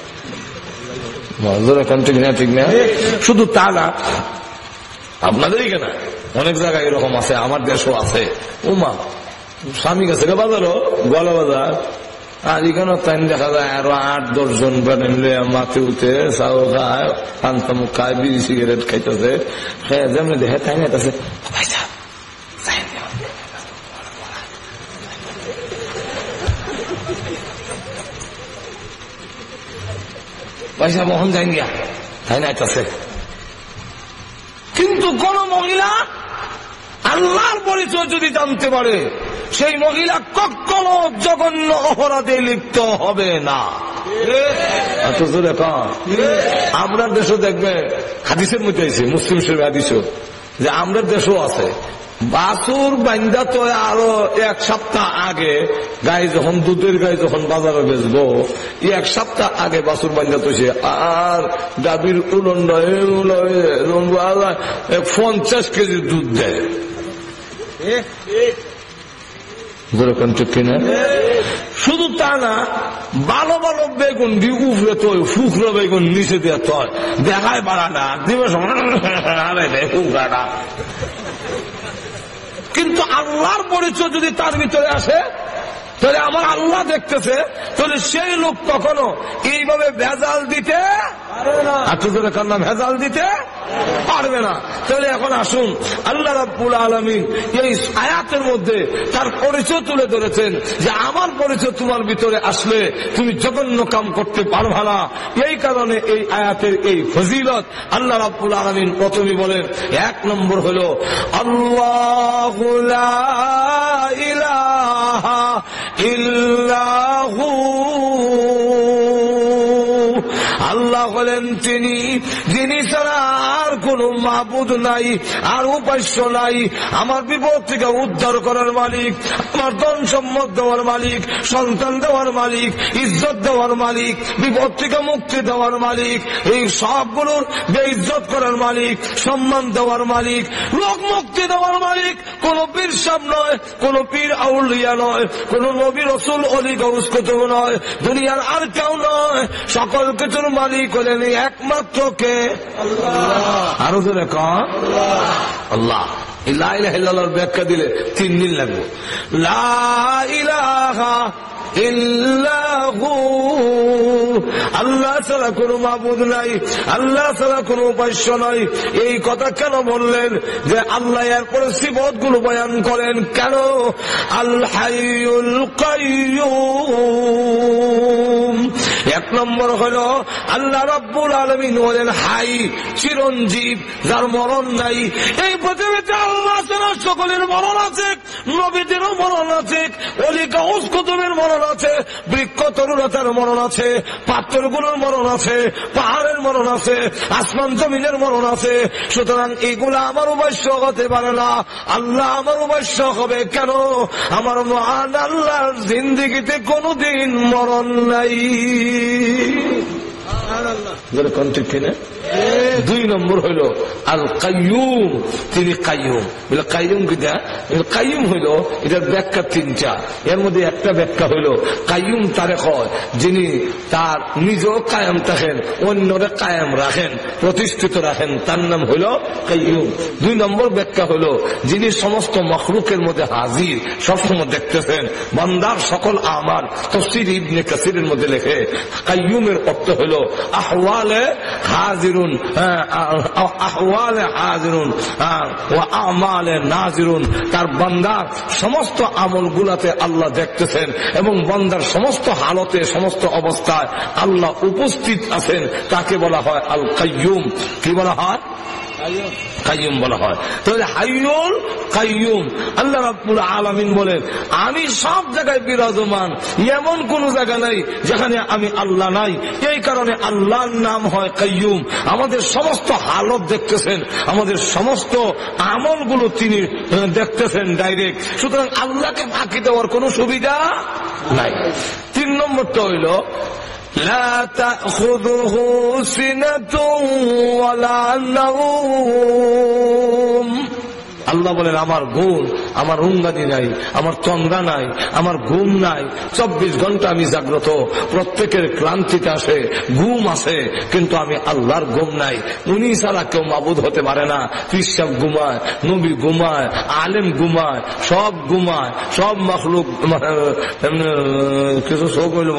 ঠিক না ঠিক না। শুধু তা না, আপনাদেরই কেনা অনেক জায়গায় এরকম আছে, আমার দেশও আছে। উমা স্বামী গেছে বাজারও গলা বাজার, আর এখানে তাই দেখা যায় আরো আট দশ জন বেড়ে মাথে উঠে চাও খায়, পান্তামুখ খায়, বিড়ি সিগারেট খাইতেছে, খেয়ে যেমনি দেখে তাই নেতাছে পয়সা বহন যাই গিয়া তাই নাইতেছে। কিন্তু কোন মহিলা আল্লাহর পরিচয় যদি জানতে পারে সেই মহিলা কখনো জঘন্য অপরাধে লিপ্ত হবে না। আমরা দেশও দেখবে হাদিসের মধ্যে আছে, মুসলিম শরীফ হাদিসও, যে আমরা দেশও আছে বাছুর বান্ধা তো আরো এক সপ্তাহ আগে গায়ে যখন দুধের গায়ে যখন বাজারে বেচবো এক সপ্তাহ আগে বাছুর বান্ধা তো সে আর দাবির উলন্ড পঞ্চাশ কেজি দুধ দেয়। কিনা শুধু তা না, ভালো ভালো বেগুন দিয়ে উপরে তো ফুকরো বেগুন নিচে দিয়ে তো দেখায় বাড়া না দিবস ফুকরাটা। কিন্তু আল্লাহর পরিচয় যদি তার ভিতরে আসে তাহলে আমার আল্লাহ দেখতেছে, তাহলে সেই লোক কখনো এইভাবে ভেজাল দিতে কান্না ভেজাল দিতে পারবে না। তাহলে এখন আসুন, আল্লাহ রাব্বুল আলামিন এই আয়াতের মধ্যে তার পরিচয় তুলে ধরেছেন যে আমার পরিচয় তোমার ভিতরে আসলে তুমি জঘন্য কাম করতে পারবে না। এই কারণে এই আয়াতের এই ফজিলত আল্লাহ রাব্বুল আলামিন প্রথমে বলেন, এক নম্বর হলো আল্লাহু লা ইলাহা ইল্লাহু, আল্লাহ হলেন তিনি যিনি ছাড়া আর কোন মাবুদ নাই, আর উপাস্য নাই। আমার বিপদ থেকে উদ্ধার করার মালিক, আমার ধন সম্পদ দেওয়ার মালিক, সন্তান দেওয়ার মালিক, ইজ্জত দেওয়ার মালিক, বিপদ থেকে মুক্তি দেওয়ার মালিক, এই সবগুলোর বেইজ্জত করার মালিক, সম্মান দেওয়ার মালিক, রোগ মুক্তি দেওয়ার মালিক। কোন পীর সাহেব নয়, কোন পীর আউলিয়া নয়, কোন নবী রাসূল অলি গাউস কুতুব নয়, দুনিয়ার আর কেউ নয়। সকল কিছুর মালিক হলেন একমাত্র কে? আল্লাহ। আরো জোরে কন আল্লাহ। লা ইলাহা ইল্লাল্লাহর ব্যাখ্যা দিলে তিন দিন লাগবে। লা ইলাহা ইল্লাহু, আল্লাহ ছাড়া কোন মাবুদ নাই, আল্লাহ ছাড়া কোন উপাস্য নাই। এই কথা কেন বললেন? যে আল্লাহ এরপরে সিফত গুলো বয়ান করেন কেন? আল হাইয়ুল কাইয়ুম। এক নম্বর হলো আল্লাহ রাব্বুল আলামিন হলেন হাই, চিরঞ্জীব, যার মরণ নাই। এই পৃথিবীতে আল্লাহ ছাড়া সকলের মরণ আছে, নবীদেরও মরণ আছে, ওলি গাউস কুতুবের মরণ আছে, বৃক্ষ তরুলতার মরণ আছে, পাথরগুলোর মরণ আছে, পাহাড়ের মরণ আছে, আসমান জমিনের মরণ আছে। সুতরাং এইগুলা আমার উপাস্য হতে পারে না। আল্লাহ আমার উপাস্য হবে কেন? আমার মহান আল্লাহর জিন্দেগিতে কোনদিন মরণ নাই। দুই নম্বর হইল আল কাইয়ুম, তিনি কাইয়ুম। বলে কাইয়ুম কিনা? কাইয়ুম হইল এটার ব্যাখ্যা তিনটা, এর মধ্যে একটা ব্যাখ্যা হইল কাইয়ুম তারে কয় যিনি তার নিজেও কায়েম থাকেন, অন্যরে কায়েম রাখেন, প্রতিষ্ঠিত রাখেন, তার নাম হইল কাইয়ুম। দুই নম্বর ব্যাখ্যা হইল যিনি সমস্ত মখলুকের মধ্যে হাজির, সবসময় দেখতেছেন বান্দার সকল আমাল। তাফসীর ইবনে কাসিরের মধ্যে লেখে কাইয়ুমের অর্থ হইল আহওয়ালে হাজিরুন, আহওয়ালে হাজিরুন ওয়া আমালে নাজিরুন। তার বান্দার সমস্ত আমল গুলাতে আল্লাহ দেখতেছেন এবং বান্দার সমস্ত হালতে, সমস্ত অবস্থায় আল্লাহ উপস্থিত আছেন। তাকে বলা হয় আল কাইয়ুম। কি বলা হয়? কাইয়ুম বলা হয়। তাহলে হাইয়ুল কাইয়ুম। আল্লাহ রাব্বুল আলামিন বলেন আমি সব জায়গায় বিরাজমান, এমন কোন জায়গা নাই যেখানে আমি আল্লাহ নাই। এই কারণে আল্লাহর নাম হয় কাইয়ুম। আমাদের সমস্ত হালত দেখতেছেন, আমাদের সমস্ত আমলগুলো তিনি দেখতেছেন ডাইরেক্ট। সুতরাং আল্লাহকে ফাঁকি দেওয়ার কোন সুবিধা নাই। তিন নম্বরটা হইল লা তাখুযুহু সিনাতুন ওয়ালা নাওম। আল্লাহ বলেন আমার ঘুম, আমার উঙ্গানি নাই, আমার তন্দ্রা নাই, আমার ঘুম নাই। চব্বিশ ঘন্টা আমি জাগ্রত। প্রত্যেকের ক্লান্তিতে আসে, ঘুম আসে, কিন্তু আমি আল্লাহর ঘুম নাই। উনি ছাড়া কেউ মাবুদ হতে পারে না। পীর সাহেব ঘুমায়, নবী ঘুমায়, আলেম ঘুমায়, সব ঘুমায়, সব মাখলুক কিছু শোক হইল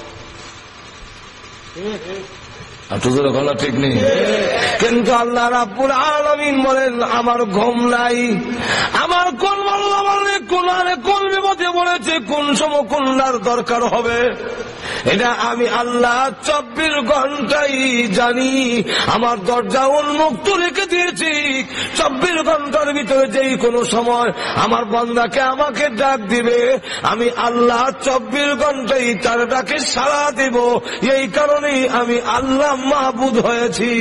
ঠিক নেই। কিন্তু আল্লাহ রাব্বুল আলামিন বলেন আমার ঘুম নাই। আমার কোন আল্লাহ বলে কোন কোন বিপদে বলেছে, কোন সময় কোনটার দরকার হবে। এটা আমি আল্লাহ চব্বিশ ঘন্টাই জানি। আমার দরজা উন্মুক্ত রেখে দিয়েছি, চব্বিশ ঘন্টার ভিতরে যেই কোনো সময় আমার বান্দাকে আমাকে ডাক দিবে, আমি আল্লাহ চব্বিশ ঘন্টাই তার ডাকে সাড়া দেব। এই কারণেই আমি আল্লাহ মাহবুদ হয়েছি।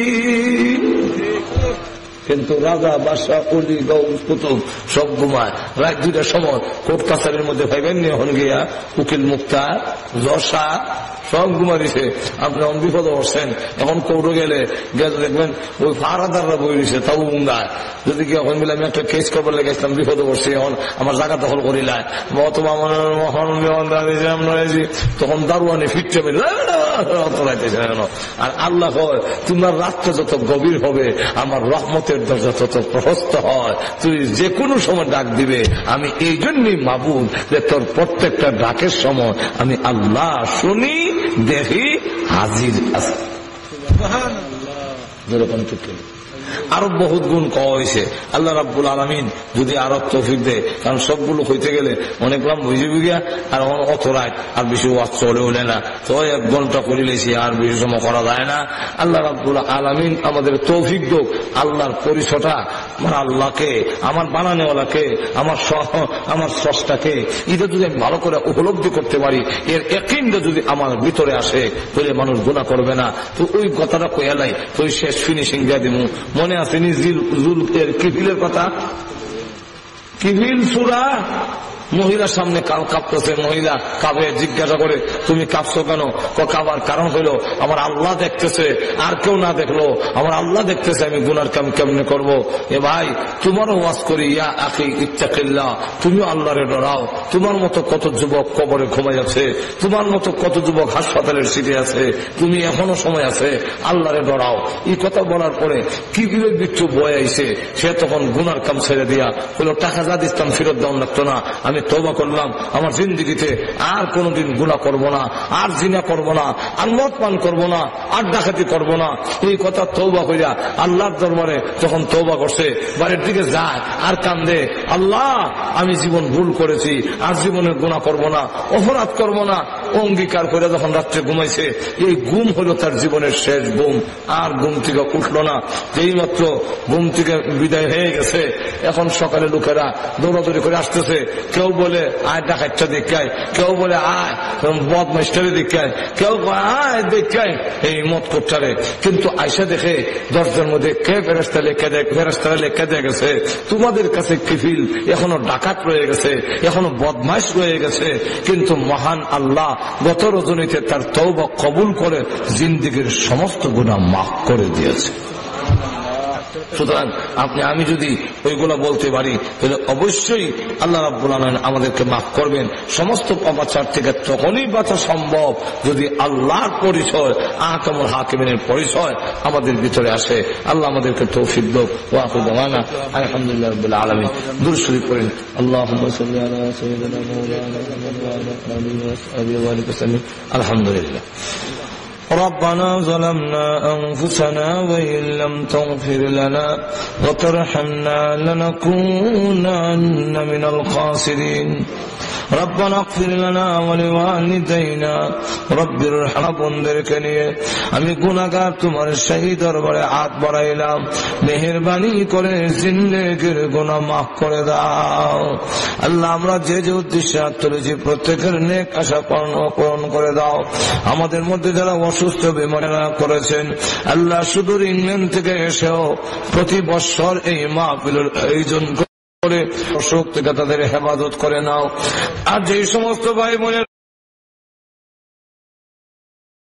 কিন্তু রাজা বাদশা অলি গৌস কুতুব সব ঘুমায়। রাত দুইটার সময় কোর্ট কাছারির মধ্যে ভাইবেন এখন গিয়া উকিল মুক্তার জশা সব ঘুমা দিছে। আপনি বিপদ বসছেন, এখন কৌটো গেলে দেখবেন ওই ফারাদাররা বই দিছে তাও উঙ্গায়। যদি কি এখন মিলে আমি একটা কেস খবর লেগেছিলাম, বিপদ বসছি, এখন আমার জায়গা দখল করিলাম, অথবা আমার তখন দারুয়ানি ফিরতে অতরাইতেছে। আর আল্লাহ হয় তোমার রাত্রে যত গভীর হবে আমার রহমতের দরজা তত প্রশস্ত হয়, তুই যে কোনো সময় ডাক দিবে। আমি এই জন্যই মাবুদ যে তোর প্রত্যেকটা ডাকের সময় আমি আল্লাহ শুনি, দেখি, হাজির আছে। আরো বহুত গুণ কওয়া হয়েছে। আল্লাহ রাব্বুল আলামিন যদি আরো তৌফিক দেয়, কারণ সবগুলো হইতে গেলে অনেকলাম বুঝে বুঝিয়া আর অত রাত আর বেশি ওয়াজ চলে উঠে না, তো এক ঘন্টা করে লেছি, আর বেশি সময় করা যায় না। আল্লাহ রাব্বুল আলামিন আমাদের তৌফিক দোক। আল্লাহর পরিচয়টা আমার আল্লাহকে, আমার বানানেওয়ালাকে, আমার আমার স্রষ্টাকে, এটা যদি আমি ভালো করে উপলব্ধি করতে পারি, এর ইয়াকিনটা যদি আমার ভিতরে আসে, তাহলে মানুষ গুনাহ করবে না। তো ওই কথাটা কইয়ালাই তো শেষ ফিনিশিং দিয়ে দিমু। মনে আসেনি জুলফের কিফিলের কথা? কিফিল সূরা, মহিলার সামনে কাল কাঁপতেছে, মহিলা কাঁপে, জিজ্ঞাসা করে তুমি কাঁপছো কেন? কাঁপার কারণ হইল আমার আল্লাহ দেখতেছে, আর কেউ না দেখলো আমার আল্লাহ দেখতেছে, আমি গুনার কাম কেমনে করবো? এ ভাই তোমারও ওয়াজ করি, ইয়া আখি ইত্তাকিল্লাহ, তুমিও আল্লাহরে ডরাও। তোমার মতো কত যুবক কবরে ঘুমাই আছে, তোমার মতো কত যুবক হাসপাতালের সিটে আছে, তুমি এখনো সময় আছে, আল্লাহরে ডরাও। এই কথা বলার পরে কি বিবেক বিচ্ছু বয়ে আইছে, সে তখন গুনার কাম ছেড়ে দিয়া হলো টাকা যা দিতাম ফেরত দেওয়া লাগতো না, আমি তওবা করলাম, আমার জিন্দেগিতে আর কোনদিন গুনাহ করব না, আর জিনা করব না, আর মদ পান করব না, আর ডাকাতি করব না। এই কথা তওবা কইরা আল্লাহর দরবারে যখন তওবা করছে, বাড়ির দিকে যায় আর কান্দে, আল্লাহ আমি জীবন ভুল করেছি, আর জীবনের গুনাহ করব না, অপরাধ করব না, অঙ্গীকার করে যখন রাত্রে ঘুমাইছে, এই ঘুম হলো তার জীবনের শেষ ঘুম। আর ঘুম থেকে উঠলো না। যেই মাত্র ঘুম থেকে বিদায় হয়ে গেছে, এখন সকালে লোকেরা দৌড়াদৌড়ি করে আসতেছে, কেউ বলে আয় ডাকাতটা দেখায়, কেউ বলে আয় বদমাইশটারে দেখায়, কেউ আয় দেখায় এই মদ কোটটারে। কিন্তু আয়সা দেখে দরজার মধ্যে কে ফেরেশতা লেখা দেয়, ফেরেশতারা লেখা দিয়ে গেছে তোমাদের কাছে কিফিল এখনো ডাকাত রয়ে গেছে, এখনো বদমাইশ রয়ে গেছে, কিন্তু মহান আল্লাহ গত রজনীতে তার তওবা কবুল করে জিন্দেগীর সমস্ত গুনাহ মাফ করে দিয়েছে। সুতরাং আপনি আমি যদি ওইগুলো বলতে পারি, তাহলে অবশ্যই আল্লাহ রাব্বুল আলামিন আমাদেরকে মাফ করবেন। সমস্ত পাপাচার থেকে তখনই বাঁচা সম্ভব যদি আল্লাহর পরিচয়, আহকামুল হাকিমিনের পরিচয় আমাদের ভিতরে আসে। আল্লাহ আমাদেরকে তৌফিক দাও। ওয়া আখিরু দাওয়ানা আলহামদুলিল্লাহি রাব্বিল আলামিন। দুরূদ শরীফ পড়েন। আল্লাহুম্মা সাল্লি আলা সাইয়্যিদিনা মাওলানা মুহাম্মাদ ওয়া আলা আলিহি ওয়া সাহবিহি ওয়া সাল্লাম। আলহামদুলিল্লাহ। ربنا ظلمنا أنفسنا وإن لم تغفر لنا وترحمنا لنكونن من الخاسرين ربنا اغفر لنا ولوالدينا رب ارحمنا বন্ধুদেরকে নিয়ে আমি গুনাহগার তোমার সেই দরবারে হাত বাড়াইলাম, মেহেরবানি করে জিন্দেগীর গুনাহ মাফ করে দাও। আল্লাহ আমরা যে যে উদ্দেশ্যে হাত তুলেছি প্রত্যেকের নেক আশা পূরণ করে দাও। আমাদের মধ্যে যারা অসুস্থ বিমারেরা করেছেন, আল্লাহ সুদূর ইংল্যান্ড থেকে এসেও প্রতি বছর এই মাহফিলের আয়োজন করে অসুখ থেকে তাদের হেফাজত করে নাও। আর যে সমস্ত ভাই বোনের